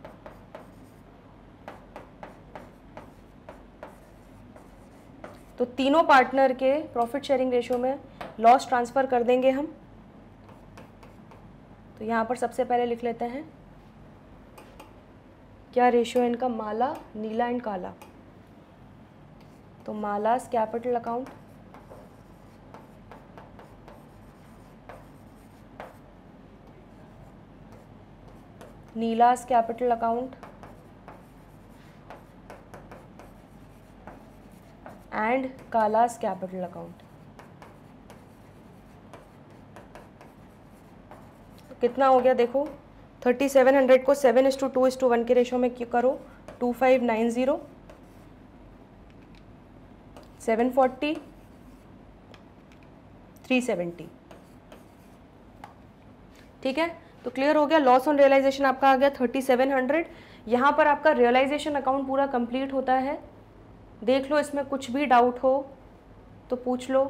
तो तीनों पार्टनर के प्रॉफिट शेयरिंग रेशियो में लॉस ट्रांसफर कर देंगे हम। तो यहाँ पर सबसे पहले लिख लेते हैं क्या रेशियो है इनका, माला नीला एंड काला। तो Mala's capital account Neela's capital account and Kala's capital account. तो कितना हो गया देखो, थर्टी सेवन हंड्रेड को seven is to two is to one के रेशो में क्यों करो, two five nine zero seven forty three seventy. ठीक है, तो क्लियर हो गया। लॉस ऑन रियलाइजेशन आपका आ गया थर्टी सेवन हंड्रेड। यहाँ पर आपका रियलाइजेशन अकाउंट पूरा कंप्लीट होता है। देख लो, इसमें कुछ भी डाउट हो तो पूछ लो।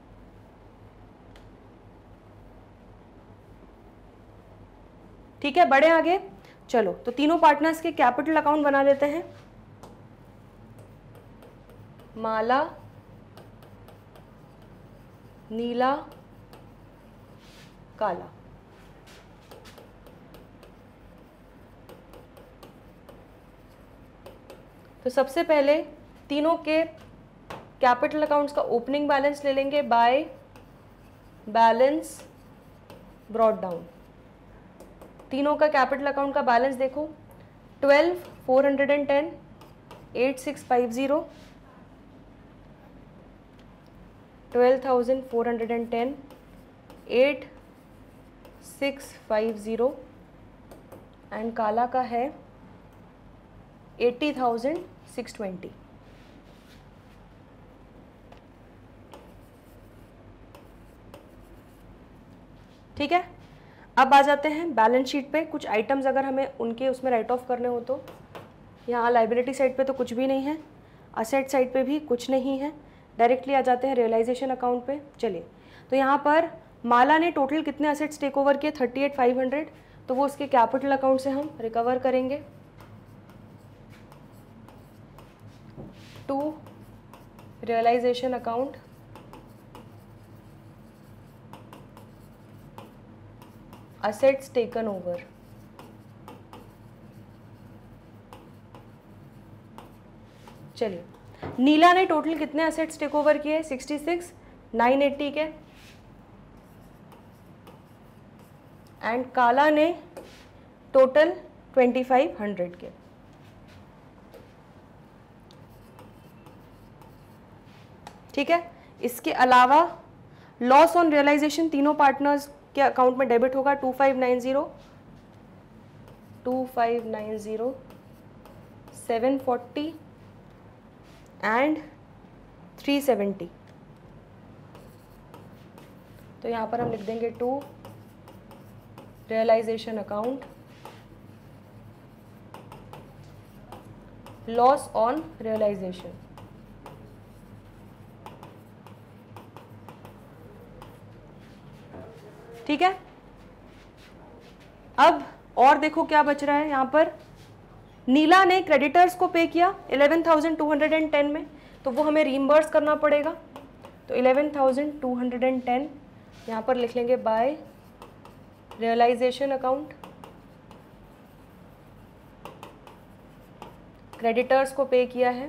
ठीक है, बढ़े आगे। चलो, तो तीनों पार्टनर्स के कैपिटल अकाउंट बना लेते हैं। माला नीला, काला। तो सबसे पहले तीनों के कैपिटल अकाउंट्स का ओपनिंग बैलेंस ले लेंगे बाय बैलेंस ब्रॉट डाउन। तीनों का कैपिटल अकाउंट का बैलेंस देखो, twelve four hundred and ten eight six five zero, twelve thousand four hundred and ten eight six five zero and Kala का है eighty thousand six twenty. ठीक है, अब आ जाते हैं बैलेंस शीट पे। कुछ आइटम्स अगर हमें उनके उसमें राइट ऑफ करने हो तो यहाँ लाइबिलिटी साइड पे तो कुछ भी नहीं है, असेट साइड पे भी कुछ नहीं है। डायरेक्टली आ जाते हैं रियलाइजेशन अकाउंट पे। चलिए, तो यहाँ पर माला ने टोटल कितने असेट्स टेक ओवर किए, थर्टी एट फाइव हंड्रेड, तो वो उसके कैपिटल अकाउंट से हम रिकवर करेंगे to realisation account assets taken over। चलिए, नीला ने टोटल कितने असेट्स टेक ओवर किए, सिक्सटी सिक्स नाइन एट्टी के, एंड काला ने टोटल ट्वेंटी फाइव हंड्रेड के। ठीक है, इसके अलावा लॉस ऑन रियलाइजेशन तीनों पार्टनर्स के अकाउंट में डेबिट होगा two five nine zero, two five nine zero, seven forty and three seventy. तो यहाँ पर हम लिख देंगे to realisation account loss on realisation. ठीक है, अब और देखो क्या बच रहा है यहाँ पर। नीला ने क्रेडिटर्स को पे किया eleven thousand two hundred and ten में, तो वो हमें रीइंबर्स करना पड़ेगा। तो eleven thousand two hundred and ten यहाँ पर लिख लेंगे बाय रियलाइजेशन अकाउंट, क्रेडिटर्स को पे किया है।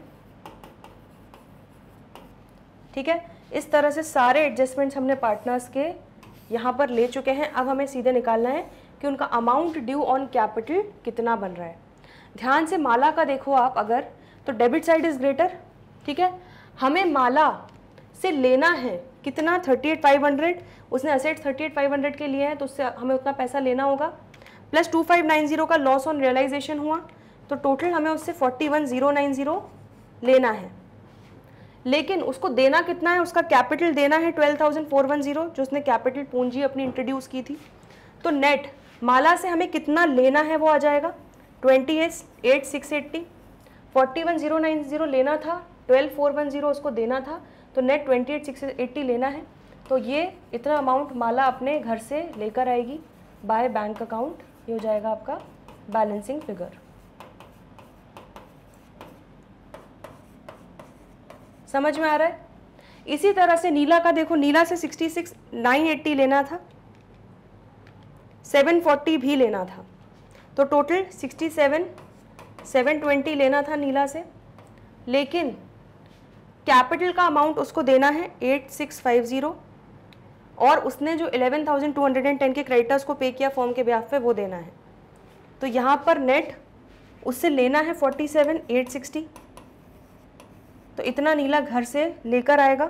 ठीक है, इस तरह से सारे एडजस्टमेंट्स हमने पार्टनर्स के यहाँ पर ले चुके हैं। अब हमें सीधे निकालना है कि उनका अमाउंट ड्यू ऑन कैपिटल कितना बन रहा है। ध्यान से माला का देखो आप अगर, तो डेबिट साइड इज ग्रेटर। ठीक है, हमें माला से लेना है कितना, थर्टी एट फाइव हंड्रेड। उसने asset thirty eight five hundred के लिए हैं, तो उससे हमें उतना पैसा लेना होगा, plus two five nine zero का लॉस ऑन रियलाइजेशन हुआ, तो टोटल हमें उससे forty one zero nine zero लेना है। लेकिन उसको देना कितना है, उसका कैपिटल देना है twelve thousand four one zero, जो उसने कैपिटल पूंजी अपनी इंट्रोड्यूस की थी। तो नेट माला से हमें कितना लेना है वो आ जाएगा twenty eight six eighty, forty one zero nine zero लेना था, ट्वेल्व फोर वन ज़ीरो उसको देना था, तो net twenty eight six eighty लेना है। तो ये इतना अमाउंट माला अपने घर से लेकर आएगी बाय बैंक अकाउंट। ये हो जाएगा आपका बैलेंसिंग फिगर। समझ में आ रहा है? इसी तरह से नीला का देखो, नीला से सिक्सटी सिक्स नाइन एट्टी लेना था, सेवन फोर्टी भी लेना था, तो total sixty seven seven twenty लेना था नीला से। लेकिन कैपिटल का अमाउंट उसको देना है एट सिक्स फाइव ज़ीरो, और उसने जो eleven thousand two hundred ten के क्रेडिटर्स को पे किया फॉर्म के ब्याह पे, वो देना है। तो यहाँ पर नेट उससे लेना है फोर्टी सेवन एट सिक्सटी, तो इतना नीला घर से लेकर आएगा।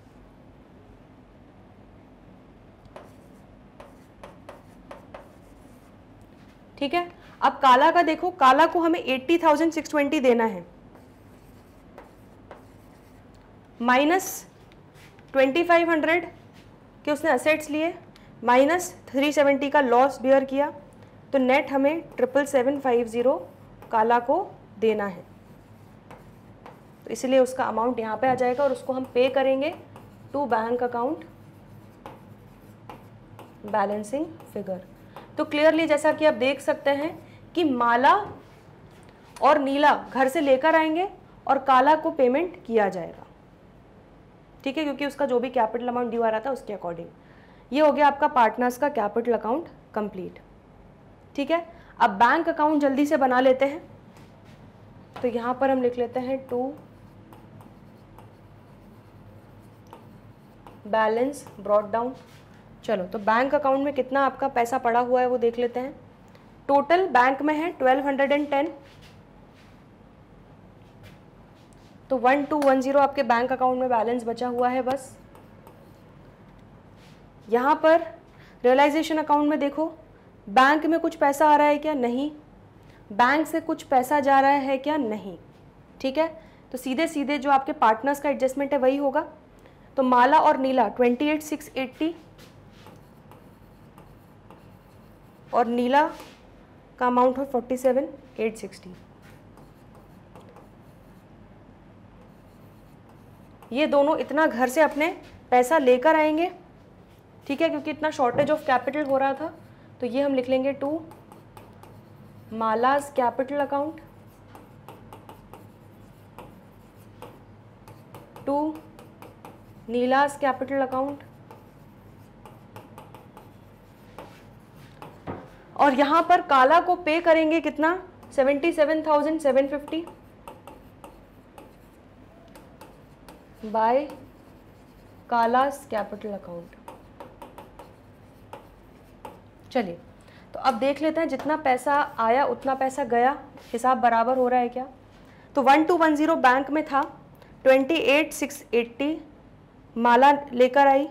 ठीक है, अब काला का देखो, काला को हमें एट्टी थाउजेंड सिक्स ट्वेंटी देना है, माइनस ट्वेंटी फाइव हंड्रेड के उसने असेट्स लिए, माइनस थ्री सेवेंटी का लॉस बियर किया, तो नेट हमें ट्रिपल सेवन फाइव ज़ीरो काला को देना है। तो इसलिए उसका अमाउंट यहाँ पे आ जाएगा और उसको हम पे करेंगे to bank account balancing figure. तो क्लियरली जैसा कि आप देख सकते हैं कि माला और नीला घर से लेकर आएंगे और काला को पेमेंट किया जाएगा। ठीक है, क्योंकि उसका जो भी कैपिटल अमाउंट ड्यू आ रहा था उसके अकॉर्डिंग। ये हो गया आपका पार्टनर्स का कैपिटल अकाउंट कंप्लीट। ठीक है, अब बैंक अकाउंट जल्दी से बना लेते हैं। तो यहाँ पर हम लिख लेते हैं टू बैलेंस ब्रॉट डाउन। चलो, तो बैंक अकाउंट में कितना आपका पैसा पड़ा हुआ है वो देख लेते हैं। टोटल बैंक में है ट्वेल्व हंड्रेड एंड टेन। तो वन टू वन जीरो आपके बैंक अकाउंट में बैलेंस बचा हुआ है बस। यहाँ पर रियलाइजेशन अकाउंट में देखो, बैंक में कुछ पैसा आ रहा है क्या? नहीं। बैंक से कुछ पैसा जा रहा है क्या? नहीं। ठीक है, तो सीधे सीधे जो आपके पार्टनर्स का एडजस्टमेंट है वही होगा। तो माला और Neela twenty eight six eighty और नीला का अमाउंट है फोर्टी सेवन एट सिक्सटी। ये दोनों इतना घर से अपने पैसा लेकर आएंगे। ठीक है, क्योंकि इतना शॉर्टेज ऑफ कैपिटल हो रहा था। तो ये हम लिख लेंगे to Mala's capital account, to Neela's capital account, और यहां पर काला को पे करेंगे कितना? Seventy seven thousand seven fifty by Kala's capital account. चलिए, तो अब देख लेते हैं जितना पैसा आया उतना पैसा गया, हिसाब बराबर हो रहा है क्या? तो one two one zero bank में था, twenty eight six eighty Mala लेकर आई,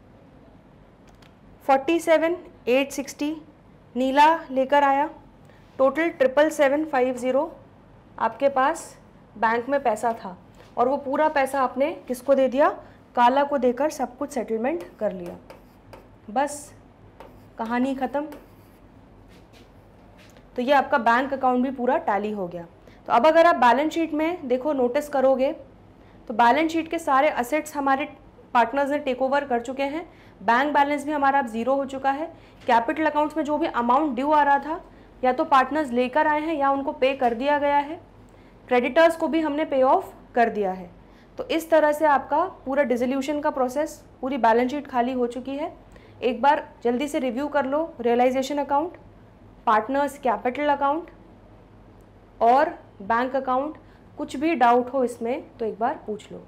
forty seven eight sixty Neela लेकर आया, total triple seven five zero आपके पास बैंक में पैसा था। और वो पूरा पैसा आपने किसको दे दिया? काला को देकर सब कुछ सेटलमेंट कर लिया। बस कहानी ख़त्म। तो ये आपका बैंक अकाउंट भी पूरा टैली हो गया। तो अब अगर आप बैलेंस शीट में देखो, नोटिस करोगे तो बैलेंस शीट के सारे असेट्स हमारे पार्टनर्स ने टेक ओवर कर चुके हैं। बैंक बैलेंस भी हमारा अब जीरो हो चुका है। कैपिटल अकाउंट्स में जो भी अमाउंट ड्यू आ रहा था या तो पार्टनर्स लेकर आए हैं या उनको पे कर दिया गया है। क्रेडिटर्स को भी हमने पे ऑफ कर दिया है। तो इस तरह से आपका पूरा डिसोल्यूशन का प्रोसेस, पूरी बैलेंस शीट खाली हो चुकी है। एक बार जल्दी से रिव्यू कर लो, realisation account, partners capital account और बैंक अकाउंट। कुछ भी डाउट हो इसमें तो एक बार पूछ लो।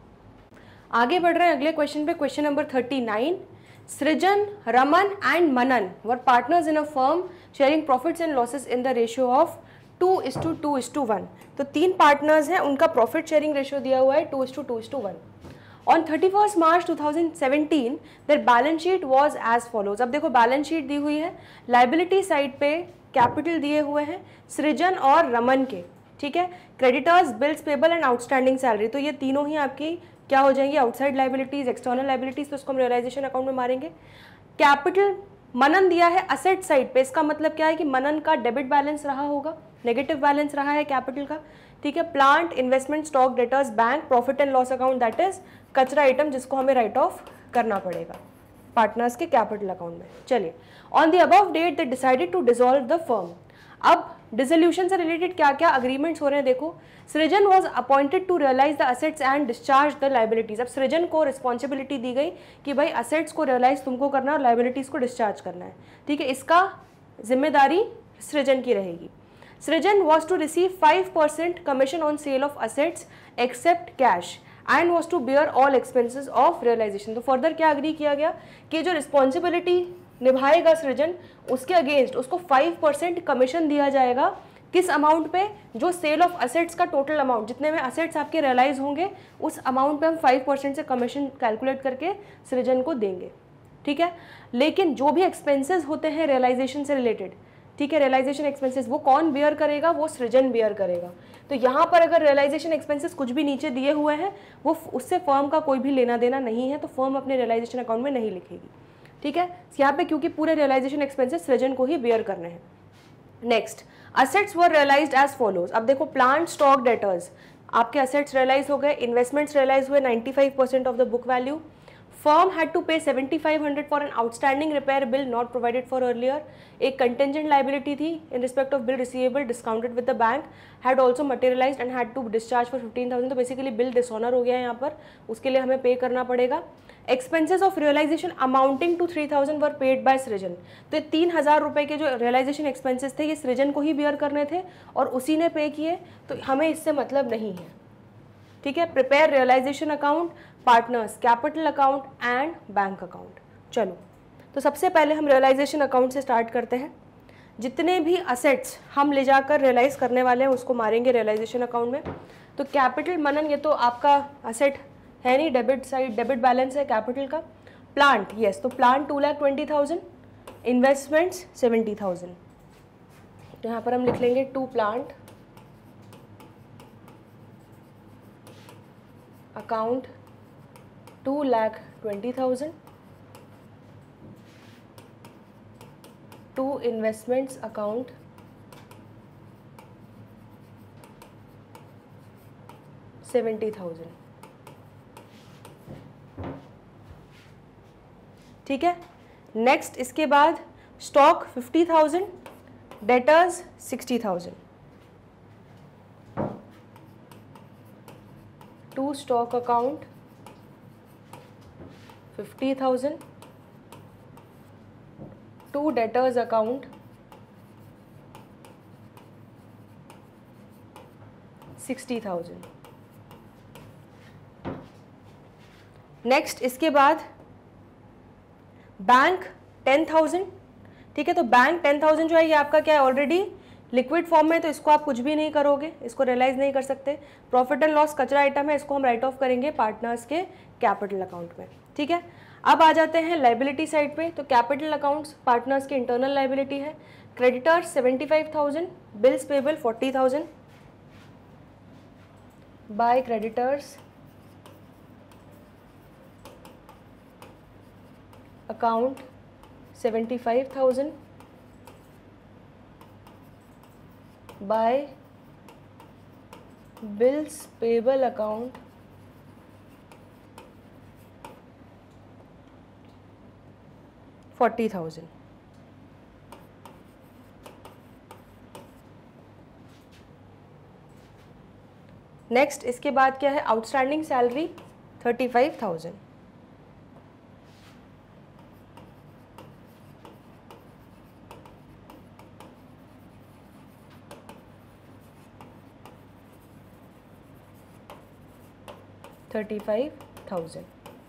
आगे बढ़ रहे हैं अगले क्वेश्चन पे, question number thirty nine. Srijan, Raman and Manan were partners in a firm sharing profits and losses in the ratio of two is to two is to one. तो तीन पार्टनर्स हैं, उनका प्रॉफिट शेयरिंग रेशियो दिया हुआ है two is to two is to one. On thirty first March two thousand seventeen their balance sheet was as follows. अब देखो balance sheet दी हुई है, लाइबिलिटी साइड पे कैपिटल दिए हुए हैं सृजन और रमन के। ठीक है, creditors, bills payable and outstanding salary. तो ये तीनों ही आपकी क्या हो जाएंगी? Outside liabilities, external liabilities. तो इसको हम रियलाइजेशन अकाउंट में मारेंगे। कैपिटल मनन दिया है असेट साइड पे, इसका मतलब क्या है कि मनन का डेबिट बैलेंस रहा होगा, नेगेटिव बैलेंस रहा है कैपिटल का। ठीक है, plant, investment, stock, debtors, bank, profit and loss account, that is कचरा आइटम जिसको हमें राइट ऑफ करना पड़ेगा पार्टनर्स के कैपिटल अकाउंट में। चलिए, on the above date they decided to dissolve the firm. अब डिसोल्यूशन से रिलेटेड क्या क्या अग्रीमेंट्स हो रहे हैं देखो। Srijan was appointed to realise the assets and discharge the liabilities. अब सृजन को रिस्पॉन्सिबिलिटी दी गई कि भाई असेट्स को रियलाइज तुमको करना है और लाइबिलिटीज को डिस्चार्ज करना है। ठीक है, इसका जिम्मेदारी सृजन की रहेगी। Srijan was to receive five percent commission on sale of assets except cash and was to bear all expenses of realisation. तो फर्दर क्या अग्री किया गया कि जो रिस्पॉन्सिबिलिटी निभाएगा सृजन, उसके अगेंस्ट उसको फाइव परसेंट कमीशन दिया जाएगा। किस अमाउंट पे? जो सेल ऑफ असेट्स का टोटल अमाउंट, जितने में असेट्स आपके रियलाइज होंगे उस अमाउंट पे हम फाइव परसेंट से कमीशन कैलकुलेट करके सृजन को देंगे। ठीक है, लेकिन जो भी एक्सपेंसेस होते हैं रियलाइजेशन से रिलेटेड, ठीक है, रियलाइजेशन एक्सपेंसेस वो कौन बियर करेगा? वो सृजन बियर करेगा। तो यहाँ पर अगर रियलाइजेशन एक्सपेंसेस कुछ भी नीचे दिए हुए हैं वो उससे फर्म का कोई भी लेना देना नहीं है, तो फर्म अपने रियलाइजेशन अकाउंट में नहीं लिखेगी। ठीक है, यहाँ पे क्योंकि पूरे रियलाइजेशन एक्सपेंसेस सृजन को ही बियर करने हैं। Next, assets were realised as follows. अब देखो, प्लांट, स्टॉक, डेटर्स, आपके असेट्स रियलाइज हो गए, इन्वेस्टमेंट्स रियलाइज हुए ninety five percent of the book value, firm had to pay seventy five hundred for an outstanding repair bill not provided for earlier. एक contingent liability थी in respect of bill receivable discounted with the bank had also materialized and had to discharge for fifteen thousand. तो basically bill dishonor हो गया है यहाँ पर, उसके लिए हमें पे करना पड़ेगा. Expenses of realization amounting to three thousand were paid by सृजन. तो ये तीन हज़ार रुपये के जो realization expenses थे ये सृजन को ही bear करने थे और उसी ने पे किए, तो हमें इससे मतलब नहीं है. ठीक है. Prepare realisation account, partners capital account and bank account. चलो, तो सबसे पहले हम रियलाइजेशन अकाउंट से स्टार्ट करते हैं. जितने भी असेट्स हम ले जाकर रियलाइज करने वाले हैं उसको मारेंगे रियलाइजेशन अकाउंट में. तो कैपिटल, मनन, ये तो आपका असेट है नहीं, डेबिट साइड, डेबिट बैलेंस है कैपिटल का. प्लांट, यस, तो plant two lakh twenty thousand, investments seventy thousand. तो यहाँ पर हम लिख लेंगे to plant account two lakh twenty thousand, to investments account seventy thousand. ठीक है. नेक्स्ट इसके बाद stock fifty thousand, debtors sixty thousand. To stock account fifty thousand, to debtors account sixty thousand. Next इसके बाद बैंक टेन थाउजेंड. ठीक है. तो bank ten thousand जो है ये आपका क्या है, ऑलरेडी लिक्विड फॉर्म में, तो इसको आप कुछ भी नहीं करोगे, इसको रियलाइज नहीं कर सकते. प्रॉफिट एंड लॉस कचरा आइटम है, इसको हम राइट ऑफ करेंगे पार्टनर्स के कैपिटल अकाउंट में. ठीक है. अब आ जाते हैं लाइबिलिटी साइड पे. तो कैपिटल अकाउंट्स पार्टनर्स की इंटरनल लाइबिलिटी है. Creditors seventy five thousand, bills payable forty thousand. By creditors account seventy five thousand, by bills payable account forty thousand. Next इसके बाद क्या है, outstanding salary thirty five thousand. Thirty five thousand.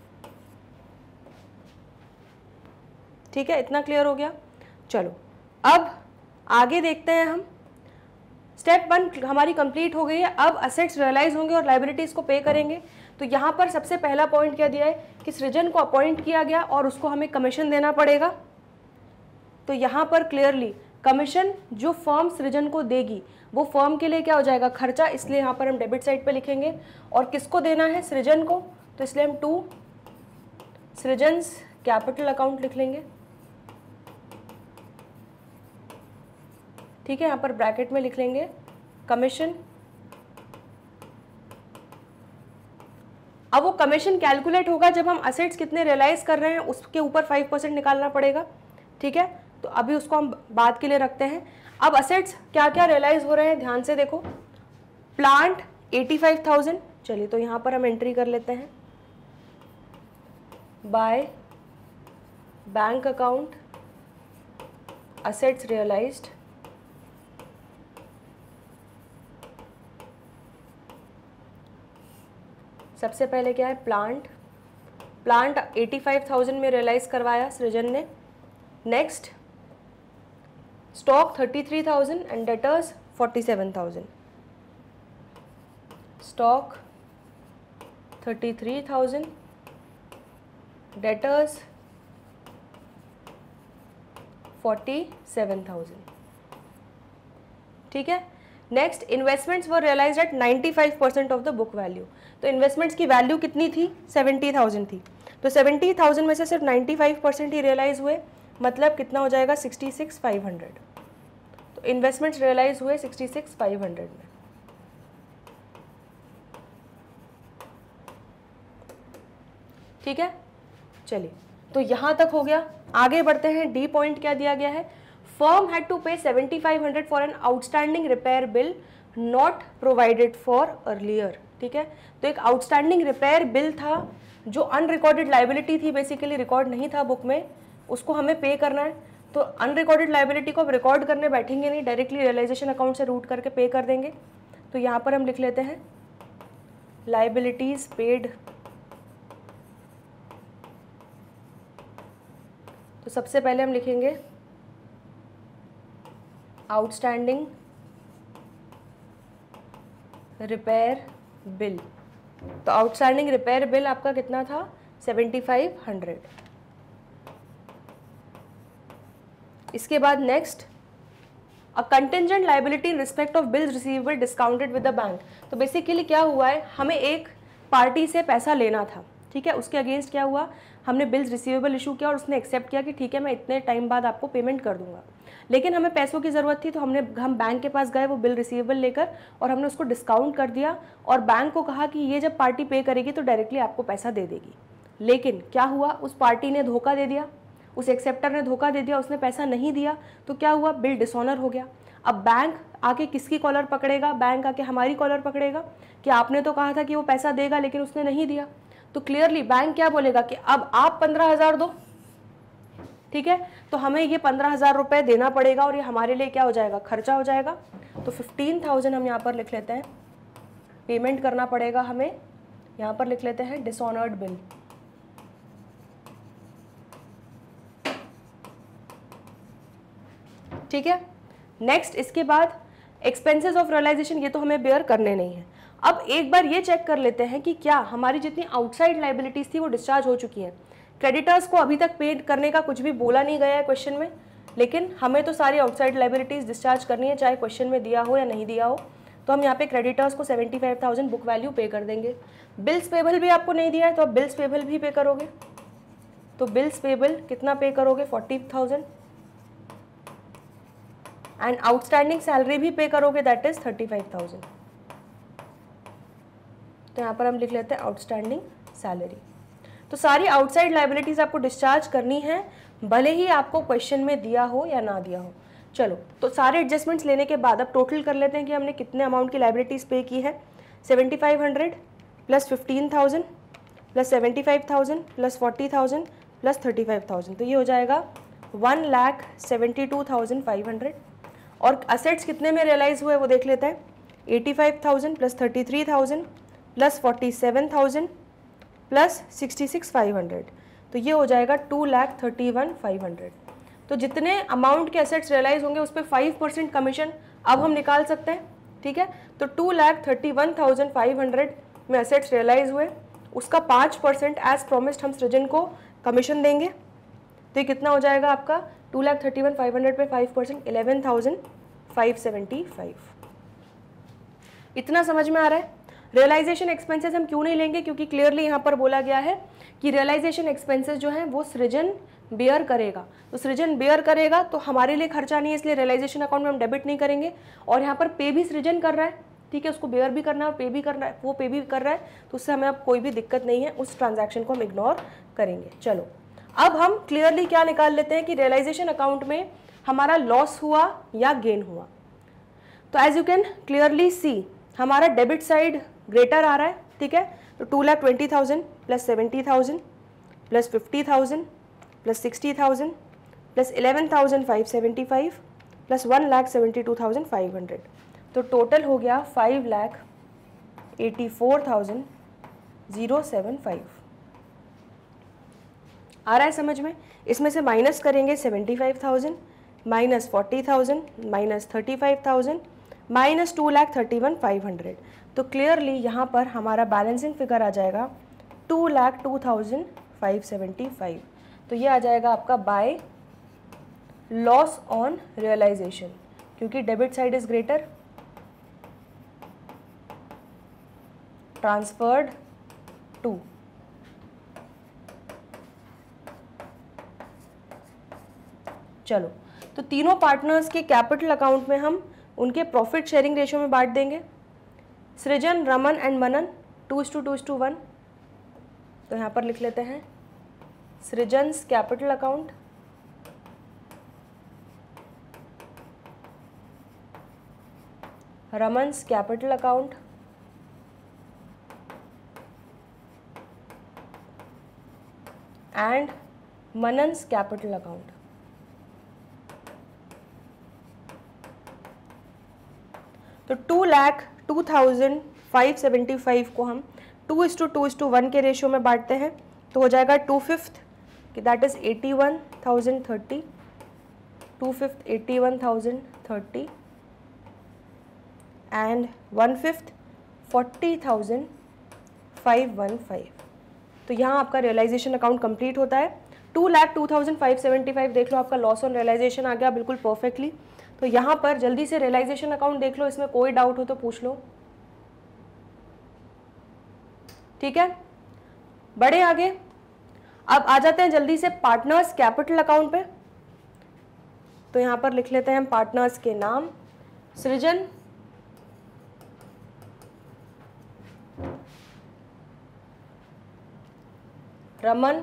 ठीक है. इतना clear हो गया. चलो अब आगे देखते हैं हम. स्टेप वन हमारी कंप्लीट हो गई है. अब असेट्स रियलाइज होंगे और लाइबिलिटीज को पे करेंगे. तो यहाँ पर सबसे पहला पॉइंट क्या दिया है कि सृजन को अपॉइंट किया गया और उसको हमें कमीशन देना पड़ेगा. तो यहाँ पर क्लियरली कमीशन जो फर्म सृजन को देगी वो फर्म के लिए क्या हो जाएगा, खर्चा, इसलिए यहाँ पर हम डेबिट साइड पे लिखेंगे. और किसको देना है, सृजन को, तो इसलिए हम टू सृजन्स कैपिटल अकाउंट लिख लेंगे. ठीक है. यहाँ पर ब्रैकेट में लिख लेंगे कमीशन. अब वो कमीशन कैलकुलेट होगा जब हम असेट्स कितने रियलाइज कर रहे हैं उसके ऊपर फाइव परसेंट निकालना पड़ेगा. ठीक है. तो अभी उसको हम बाद के लिए रखते हैं. अब असेट्स क्या क्या रियलाइज हो रहे हैं ध्यान से देखो. Plant eighty five thousand. चलिए तो यहाँ पर हम एंट्री कर लेते हैं. By bank account assets realised सबसे पहले क्या है, plant. Plant eighty five thousand में रियलाइज करवाया सृजन ने. Next stock thirty three thousand and debtors forty seven thousand. Stock thirty three thousand, debtors forty seven thousand. ठीक है. Next investments were realised at ninety five percent of the book value. तो investments की value कितनी थी, seventy thousand थी. तो seventy thousand में से सिर्फ नाइन्टी फाइव परसेंट ही रियलाइज हुए, मतलब कितना हो जाएगा, सिक्सटी सिक्स फाइव हंड्रेड. तो इन्वेस्टमेंट्स रियलाइज हुए सिक्सटी सिक्स फाइव हंड्रेड में. ठीक है. चलिए, तो यहाँ तक हो गया। आगे बढ़ते हैं, डी पॉइंट क्या दिया गया है, firm had to pay seventy five hundred for an outstanding repair bill not provided for earlier. ठीक है, तो एक आउटस्टैंडिंग रिपेयर बिल था जो अनरिकॉर्डेड लाइबिलिटी थी, बेसिकली रिकॉर्ड नहीं था बुक में, उसको हमें पे करना है। तो अनरिकॉर्डेड लाइबिलिटी को अब रिकॉर्ड करने बैठेंगे नहीं, डायरेक्टली रियलाइजेशन अकाउंट से रूट करके पे कर देंगे। तो यहाँ पर हम लिख लेते हैं लाइबिलिटीज पेड। तो सबसे पहले हम लिखेंगे आउटस्टैंडिंग रिपेयर बिल। तो आउटस्टैंडिंग रिपेयर बिल आपका कितना था, सेवेंटी फाइव हंड्रेड। इसके बाद next, a contingent liability in respect of bills receivable discounted with the bank. तो बेसिकली क्या हुआ है, हमें एक पार्टी से पैसा लेना था, ठीक है, उसके अगेंस्ट क्या हुआ, हमने बिल्स रिसीवेबल इशू किया और उसने एक्सेप्ट किया कि ठीक है मैं इतने टाइम बाद आपको पेमेंट कर दूंगा। लेकिन हमें पैसों की ज़रूरत थी, तो हमने हम बैंक के पास गए वो बिल रिसीवेबल लेकर, और हमने उसको डिस्काउंट कर दिया और बैंक को कहा कि ये जब पार्टी पे करेगी तो डायरेक्टली आपको पैसा दे देगी। लेकिन क्या हुआ, उस पार्टी ने धोखा दे दिया, उस एक्सेप्टर ने धोखा दे दिया, उसने पैसा नहीं दिया। तो क्या हुआ, बिल डिसऑनर हो गया। अब बैंक आके किसकी कॉलर पकड़ेगा, बैंक आके हमारी कॉलर पकड़ेगा कि आपने तो कहा था कि वो पैसा देगा लेकिन उसने नहीं दिया। तो क्लियरली बैंक क्या बोलेगा कि अब आप पंद्रह हजार दो, ठीक है, तो हमें ये पंद्रह हजार रुपये देना पड़ेगा और ये हमारे लिए क्या हो जाएगा, खर्चा हो जाएगा। तो फिफ्टीन थाउजेंड हम यहाँ पर लिख लेते हैं, पेमेंट करना पड़ेगा हमें। यहाँ पर लिख लेते हैं डिसऑनर्ड बिल। ठीक है, नेक्स्ट इसके बाद एक्सपेंसेस ऑफ रियलाइजेशन, ये तो हमें बेयर करने नहीं है। अब एक बार ये चेक कर लेते हैं कि क्या हमारी जितनी आउटसाइड लाइबिलिटीज थी वो डिस्चार्ज हो चुकी हैं। क्रेडिटर्स को अभी तक पे करने का कुछ भी बोला नहीं गया है क्वेश्चन में, लेकिन हमें तो सारी आउटसाइड लाइबिलिटीज डिस्चार्ज करनी है, चाहे क्वेश्चन में दिया हो या नहीं दिया हो। तो हम यहाँ पे क्रेडिटर्स को seventy five thousand book value pay कर देंगे। बिल्स पेबल भी आपको नहीं दिया है तो आप बिल्स पेबल भी पे करोगे। तो बिल्स पेबल कितना पे करोगे, forty thousand. And outstanding salary भी पे करोगे, that is thirty five thousand. तो यहाँ पर हम लिख लेते हैं आउटस्टैंडिंग सैलरी। तो सारी आउटसाइड लाइबिलिटीज आपको डिस्चार्ज करनी है, भले ही आपको क्वेश्चन में दिया हो या ना दिया हो। चलो, तो सारे एडजस्टमेंट्स लेने के बाद अब टोटल कर लेते हैं कि हमने कितने अमाउंट की लाइबिलिटीज पे की है। Seventy five hundred plus fifteen thousand plus seventy five thousand plus forty thousand plus thirty five thousand, तो ये हो जाएगा one lakh seventy two thousand five hundred. और असेट्स कितने में रियलाइज हुए वो देख लेते हैं, eighty five thousand plus thirty three thousand plus forty seven thousand plus sixty six five hundred, तो ये हो जाएगा two lakh thirty one five hundred. तो जितने अमाउंट के एसेट्स रियलाइज होंगे उस पर फाइव परसेंट कमीशन अब हम निकाल सकते हैं। ठीक है, तो two lakh thirty one thousand five hundred में एसेट्स रियलाइज हुए, उसका पाँच परसेंट एज प्रोमिस्ड हम सृजन को कमीशन देंगे। तो ये कितना हो जाएगा आपका, two lakh thirty one five hundred पे five percent eleven thousand five seventy five. इतना समझ में आ रहा है। रियलाइजेशन एक्सपेंसेस हम क्यों नहीं लेंगे, क्योंकि क्लियरली यहाँ पर बोला गया है कि रियलाइजेशन एक्सपेंसेस जो हैं वो सृजन बेयर करेगा। तो सृजन बेयर करेगा तो हमारे लिए खर्चा नहीं है, इसलिए रियलाइजेशन अकाउंट में हम डेबिट नहीं करेंगे। और यहाँ पर पे भी सृजन कर रहा है, ठीक है, उसको बेयर भी करना है, पे भी करना है, वो पे भी कर रहा है, तो उससे हमें अब कोई भी दिक्कत नहीं है, उस ट्रांजैक्शन को हम इग्नोर करेंगे। चलो, अब हम क्लियरली क्या निकाल लेते हैं कि रियलाइजेशन अकाउंट में हमारा लॉस हुआ या गेन हुआ। तो as you can clearly see हमारा डेबिट साइड ग्रेटर आ रहा है, ठीक है। तो two lakh twenty thousand plus seventy thousand plus fifty thousand plus sixty thousand plus eleven thousand five seventy five plus one lakh seventy two thousand five hundred, तो total हो गया five lakh eighty four thousand zero seven five. आ रहा है समझ में। इसमें से माइनस करेंगे seventy five thousand minus forty thousand minus thirty five thousand minus two lakh thirty one five hundred, तो क्लियरली यहाँ पर हमारा बैलेंसिंग फिगर आ जाएगा two lakh two thousand five seventy फाइव। तो ये आ जाएगा आपका बाय लॉस ऑन रियलाइजेशन, क्योंकि debit side is greater, transferred to चलो, तो तीनों पार्टनर्स के कैपिटल अकाउंट में हम उनके प्रॉफिट शेयरिंग रेशियो में बांट देंगे। Srijan, Raman and Manan two is to two is to one, तो यहाँ पर लिख लेते हैं Srijan's capital account, Raman's capital account, and Manan's capital account. तो two lakh two thousand five seventy five को हम two is to two is to one के रेशियो में बांटते हैं तो हो जाएगा टू फिफ्थ कि that is eighty one thousand thirty, two fifth eighty one thousand thirty and one fifth forty thousand five one five. तो यहाँ आपका रियलाइजेशन अकाउंट कंप्लीट होता है। Two lakh two thousand five seventy five देख लो, आपका loss on realisation आ गया बिल्कुल परफेक्टली। तो यहाँ पर जल्दी से रियलाइजेशन अकाउंट देख लो, इसमें कोई डाउट हो तो पूछ लो, ठीक है। बढ़े आगे, अब आ जाते हैं जल्दी से पार्टनर्स कैपिटल अकाउंट पे। तो यहाँ पर लिख लेते हैं हम पार्टनर्स के नाम, सृजन, रमन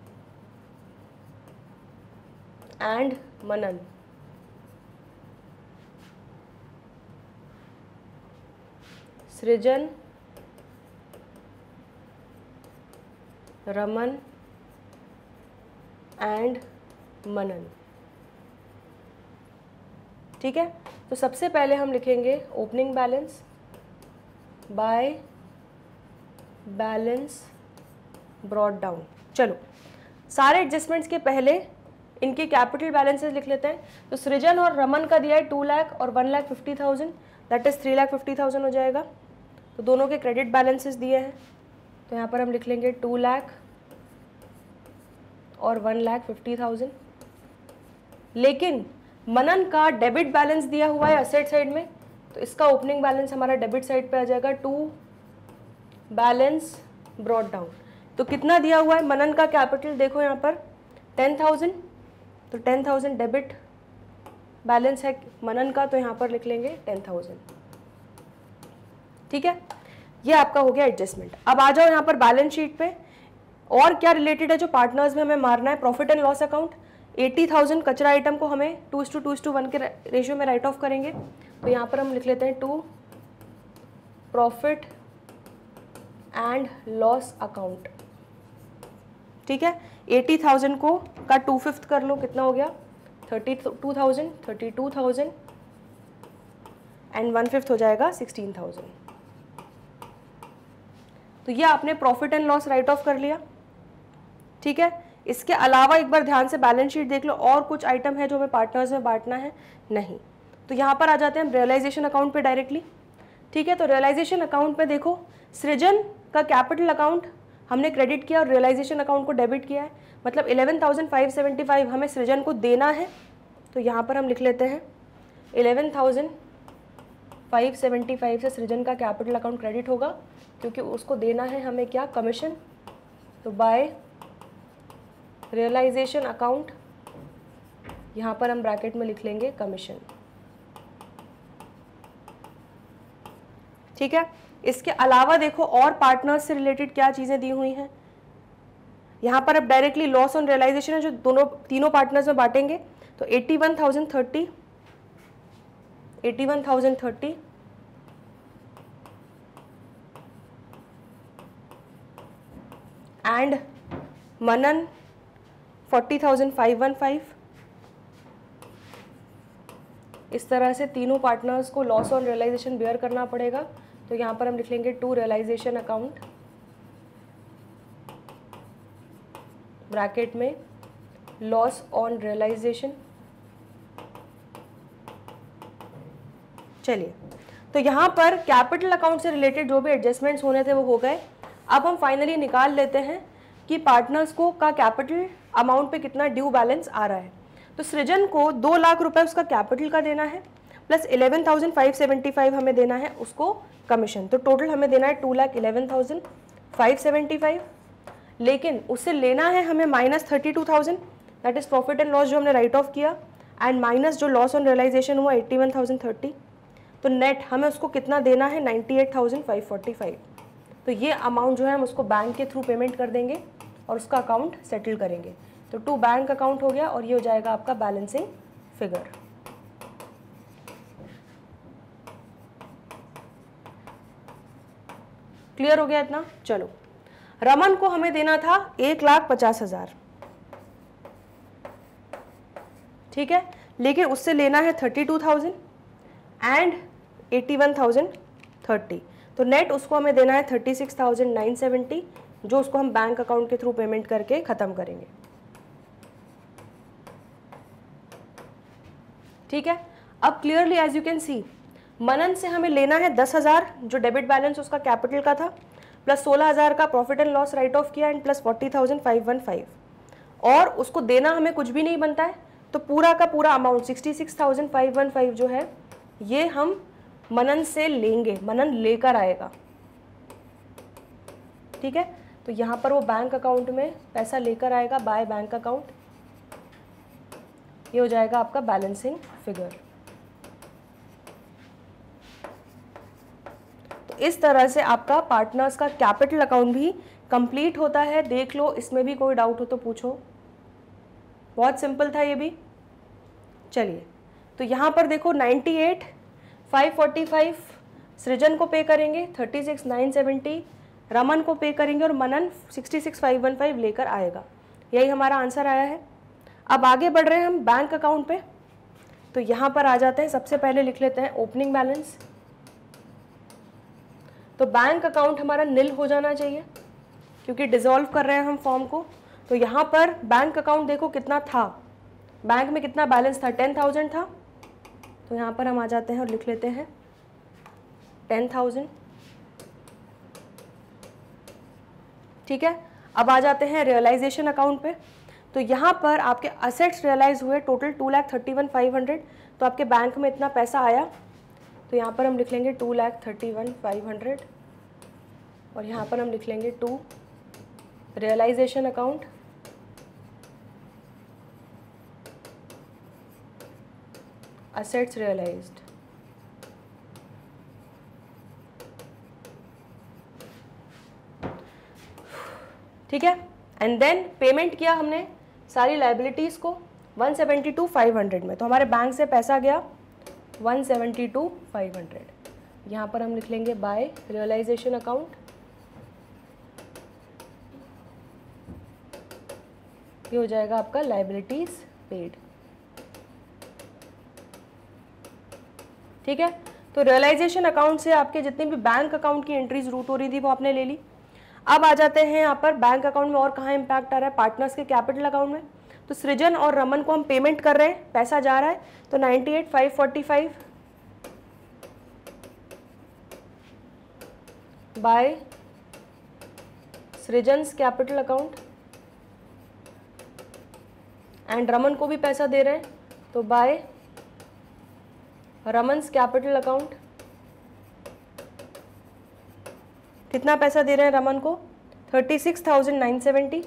एंड मनन। सृजन, रमन एंड मनन, ठीक है। तो सबसे पहले हम लिखेंगे opening balance by balance brought down. चलो सारे एडजस्टमेंट्स के पहले इनके कैपिटल बैलेंसेस लिख लेते हैं। तो सृजन और रमन का दिया है टू लाख और one lakh fifty thousand, that is three lakh fifty thousand हो जाएगा। तो दोनों के क्रेडिट बैलेंसेस दिए हैं, तो यहाँ पर हम लिख लेंगे टू लाख और वन लाख फिफ्टी थाउजेंड। लेकिन मनन का डेबिट बैलेंस दिया हुआ है असेट साइड में, तो इसका ओपनिंग बैलेंस हमारा डेबिट साइड पे आ जाएगा टू बैलेंस ब्रॉट डाउन। तो कितना दिया हुआ है मनन का कैपिटल देखो यहाँ पर टेन थाउजेंड, तो टेन थाउजेंड डेबिट बैलेंस है मनन का, तो यहाँ पर लिख लेंगे टेन थाउजेंड, ठीक है। ये आपका हो गया एडजस्टमेंट। अब आ जाओ यहाँ पर बैलेंस शीट पे, और क्या रिलेटेड है जो पार्टनर्स में हमें मारना है। Profit and loss account, eighty thousand कचरा आइटम को हमें two two two two one के रेशियो में राइट ऑफ करेंगे। तो यहाँ पर हम लिख लेते हैं to profit and loss account, ठीक है। एटी थाउजेंड को का टू फिफ्थ कर लो, कितना हो गया thirty two thousand, thirty two thousand and one fifth हो जाएगा सिक्सटीन थाउजेंड। तो ये आपने profit and loss write off कर लिया, ठीक है। इसके अलावा एक बार ध्यान से बैलेंस शीट देख लो, और कुछ आइटम है जो हमें पार्टनर्स में बांटना है नहीं। तो यहाँ पर आ जाते हैं हम रियलाइजेशन अकाउंट पे डायरेक्टली, ठीक है। तो रियलाइजेशन अकाउंट पे देखो सृजन का कैपिटल अकाउंट हमने क्रेडिट किया और रियलाइजेशन अकाउंट को डेबिट किया है, मतलब eleven thousand five seventy five हमें सृजन को देना है। तो यहाँ पर हम लिख लेते हैं eleven thousand five seventy five से सृजन का कैपिटल अकाउंट क्रेडिट होगा, क्योंकि उसको देना है हमें क्या, कमीशन। तो बाय रियलाइजेशन अकाउंट, यहाँ पर हम ब्रैकेट में लिख लेंगे कमीशन, ठीक है। इसके अलावा देखो और पार्टनर्स से रिलेटेड क्या चीज़ें दी हुई हैं। यहाँ पर अब डायरेक्टली लॉस ऑन रियलाइजेशन है जो दोनों तीनों पार्टनर्स में बांटेंगे। तो eighty one thousand thirty, eighty one thousand thirty and Manan forty thousand five one five. इस तरह से तीनों पार्टनर्स को लॉस ऑन रियलाइजेशन बेयर करना पड़ेगा। तो यहाँ पर हम लिख लेंगे टू रियलाइजेशन अकाउंट, ब्रैकेट में लॉस ऑन रियलाइजेशन। चलिए, तो यहाँ पर कैपिटल अकाउंट से रिलेटेड जो भी एडजस्टमेंट्स होने थे वो हो गए। अब हम फाइनली निकाल लेते हैं कि पार्टनर्स को का कैपिटल अमाउंट पे कितना ड्यू बैलेंस आ रहा है। तो सृजन को दो लाख रुपए उसका कैपिटल का देना है, plus eleven thousand five seventy five हमें देना है उसको कमीशन। तो टोटल हमें देना है two lakh eleven thousand five seventy five. लेकिन उससे लेना है हमें minus thirty two thousand, that is profit and loss जो हमने राइट ऑफ किया, एंड माइनस जो लॉस ऑन रियलाइजेशन हुआ एट्टी वन थाउजेंड थर्टी। तो नेट हमें उसको कितना देना है ninety eight thousand five forty five. तो ये अमाउंट जो है हम उसको बैंक के थ्रू पेमेंट कर देंगे। और उसका अकाउंट सेटल करेंगे। तो टू बैंक अकाउंट हो गया और ये हो जाएगा आपका बैलेंसिंग फिगर। क्लियर हो गया इतना? चलो, रमन को हमें देना था एक लाख पचास हजार, ठीक है, लेकिन उससे लेना है thirty two thousand and eighty one thousand thirty, तो नेट उसको हमें देना है thirty six thousand nine seventy, जो उसको हम बैंक अकाउंट के थ्रू पेमेंट करके ख़त्म करेंगे। ठीक है, अब clearly as you can see Manan से हमें लेना है दस हज़ार जो डेबिट बैलेंस उसका कैपिटल का था, प्लस सोलह हज़ार का profit and loss write off किया and plus forty thousand five one five, और उसको देना हमें कुछ भी नहीं बनता है, तो पूरा का पूरा amount sixty six thousand five one five जो है ये हम मनन से लेंगे, मनन लेकर आएगा। ठीक है, तो यहाँ पर वो बैंक अकाउंट में पैसा लेकर आएगा बाय बैंक अकाउंट, ये हो जाएगा आपका बैलेंसिंग फिगर। तो इस तरह से आपका पार्टनर्स का कैपिटल अकाउंट भी कंप्लीट होता है। देख लो, इसमें भी कोई डाउट हो तो पूछो, बहुत सिंपल था ये भी। चलिए, तो यहाँ पर देखो ninety eight five forty five Srijan को पे करेंगे, thirty six nine seventy Raman को पे करेंगे और Manan sixty six five one five लेकर आएगा। यही हमारा आंसर आया है। अब आगे बढ़ रहे हैं हम बैंक अकाउंट पे, तो यहाँ पर आ जाते हैं। सबसे पहले लिख लेते हैं ओपनिंग बैलेंस। तो बैंक अकाउंट हमारा निल हो जाना चाहिए क्योंकि डिसॉल्व कर रहे हैं हम फॉर्म को। तो यहाँ पर बैंक अकाउंट देखो कितना था, बैंक में कितना बैलेंस था, टेन थाउजेंड था। तो यहाँ पर हम आ जाते हैं और लिख लेते हैं टेन थाउजेंड। ठीक है, अब आ जाते हैं रियलाइजेशन अकाउंट पे। तो यहाँ पर आपके असेट्स रियलाइज हुए total two lakh thirty one five hundred, तो आपके बैंक में इतना पैसा आया। तो यहाँ पर हम लिख लेंगे two lakh thirty one five hundred और यहाँ पर हम लिख लेंगे to realisation account. Assets realised. ठीक है, एंड देन पेमेंट किया हमने सारी लाइबिलिटीज़ को one seventy two five hundred में। तो हमारे बैंक से पैसा गया one seventy two five hundred. यहाँ पर हम लिख लेंगे बाय रियलाइजेशन अकाउंट। ये हो जाएगा आपका लाइबिलिटीज पेड। ठीक है, तो रियलाइजेशन अकाउंट से आपके जितने भी बैंक अकाउंट की एंट्रीज रूट हो रही थी वो आपने ले ली। अब आ जाते हैं यहाँ पर बैंक अकाउंट में और कहाँ इम्पैक्ट आ रहा है, पार्टनर्स के कैपिटल अकाउंट में। तो सृजन और रमन को हम पेमेंट कर रहे हैं, पैसा जा रहा है, तो ninety eight five forty five by Srijan's capital account and Raman को भी पैसा दे रहे हैं, तो बाय रमन्स कैपिटल अकाउंट। कितना पैसा दे रहे हैं रमन को, thirty six thousand nine seventy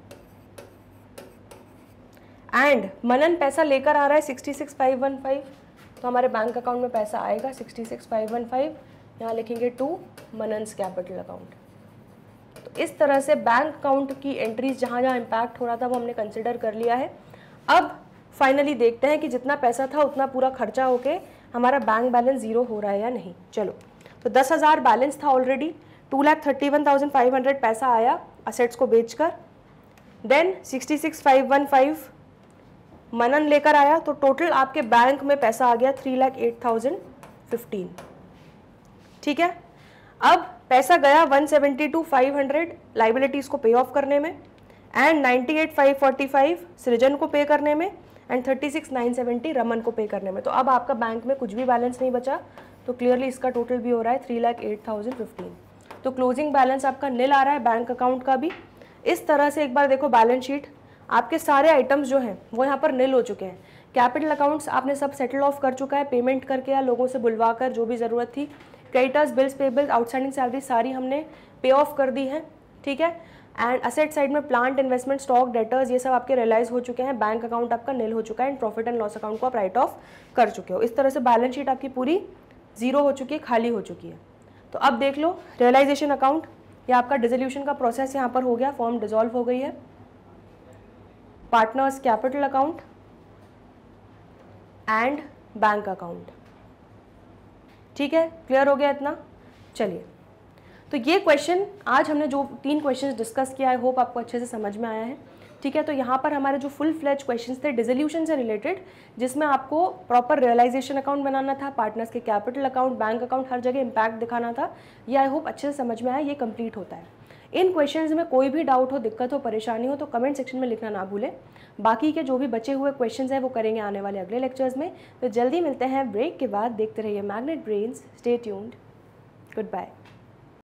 and Manan पैसा लेकर आ रहा है sixty six five one five. तो हमारे बैंक अकाउंट में पैसा आएगा sixty six five one five, यहाँ लिखेंगे टू मनन्स कैपिटल अकाउंट। तो इस तरह से बैंक अकाउंट की एंट्रीज जहाँ जहाँ इम्पैक्ट हो रहा था वो हमने कंसिडर कर लिया है। अब फाइनली देखते हैं कि जितना पैसा था उतना पूरा खर्चा होके हमारा बैंक बैलेंस जीरो हो रहा है या नहीं। चलो, तो दस हज़ार बैलेंस था already, two lakh thirty one thousand five hundred पैसा आया असेट्स को बेचकर, then sixty six five one five Manan लेकर आया, तो टोटल आपके बैंक में पैसा आ गया three lakh eight thousand fifteen. ठीक है, अब पैसा गया one seventy two five hundred liabilities को पे ऑफ करने में and ninety eight five forty five Srijan को पे करने में and thirty six nine seventy Raman को पे करने में। तो अब आपका बैंक में कुछ भी बैलेंस नहीं बचा, तो क्लियरली इसका टोटल भी हो रहा है three lakh eight thousand fifteen. तो क्लोजिंग बैलेंस आपका निल आ रहा है बैंक अकाउंट का भी। इस तरह से एक बार देखो बैलेंस शीट, आपके सारे आइटम्स जो हैं वो यहाँ पर निल हो चुके हैं। कैपिटल अकाउंट्स आपने सब सेटल ऑफ कर चुका है, पेमेंट करके या लोगों से बुलवा कर जो भी ज़रूरत थी। Creditors, bills, payables, outstanding salary सारी हमने पे ऑफ कर दी है। ठीक है, एंड असेट साइड में प्लांट, इन्वेस्टमेंट, स्टॉक, डेटर्स ये सब आपके रियलाइज हो चुके हैं। बैंक अकाउंट आपका निल हो चुका है and profit and loss account को आप राइट ऑफ कर चुके हो। इस तरह से बैलेंस शीट आपकी पूरी जीरो हो चुकी है, खाली हो चुकी है। तो अब देख लो रियलाइजेशन अकाउंट, या आपका डिसोल्यूशन का प्रोसेस यहाँ पर हो गया, फॉर्म डिसॉल्व हो गई है। Partners capital account and bank account. ठीक है, क्लियर हो गया इतना? चलिए, तो ये क्वेश्चन आज हमने जो तीन क्वेश्चंस डिस्कस किया, आई होप आपको अच्छे से समझ में आया है। ठीक है, तो यहाँ पर हमारे जो फुल फ्लेज क्वेश्चंस थे डिसोल्यूशन से रिलेटेड, जिसमें आपको प्रॉपर रियलाइजेशन अकाउंट बनाना था, पार्टनर्स के कैपिटल अकाउंट, बैंक अकाउंट, हर जगह इम्पैक्ट दिखाना था, ये आई होप अच्छे से समझ में आया, ये कंप्लीट होता है। इन क्वेश्चंस में कोई भी डाउट हो, दिक्कत हो, परेशानी हो तो कमेंट सेक्शन में लिखना ना भूलें। बाकी के जो भी बचे हुए क्वेश्चंस हैं वो करेंगे आने वाले अगले लेक्चर्स में। तो जल्दी मिलते हैं ब्रेक के बाद, देखते रहिए Magnet Brains, stay tuned, good bye.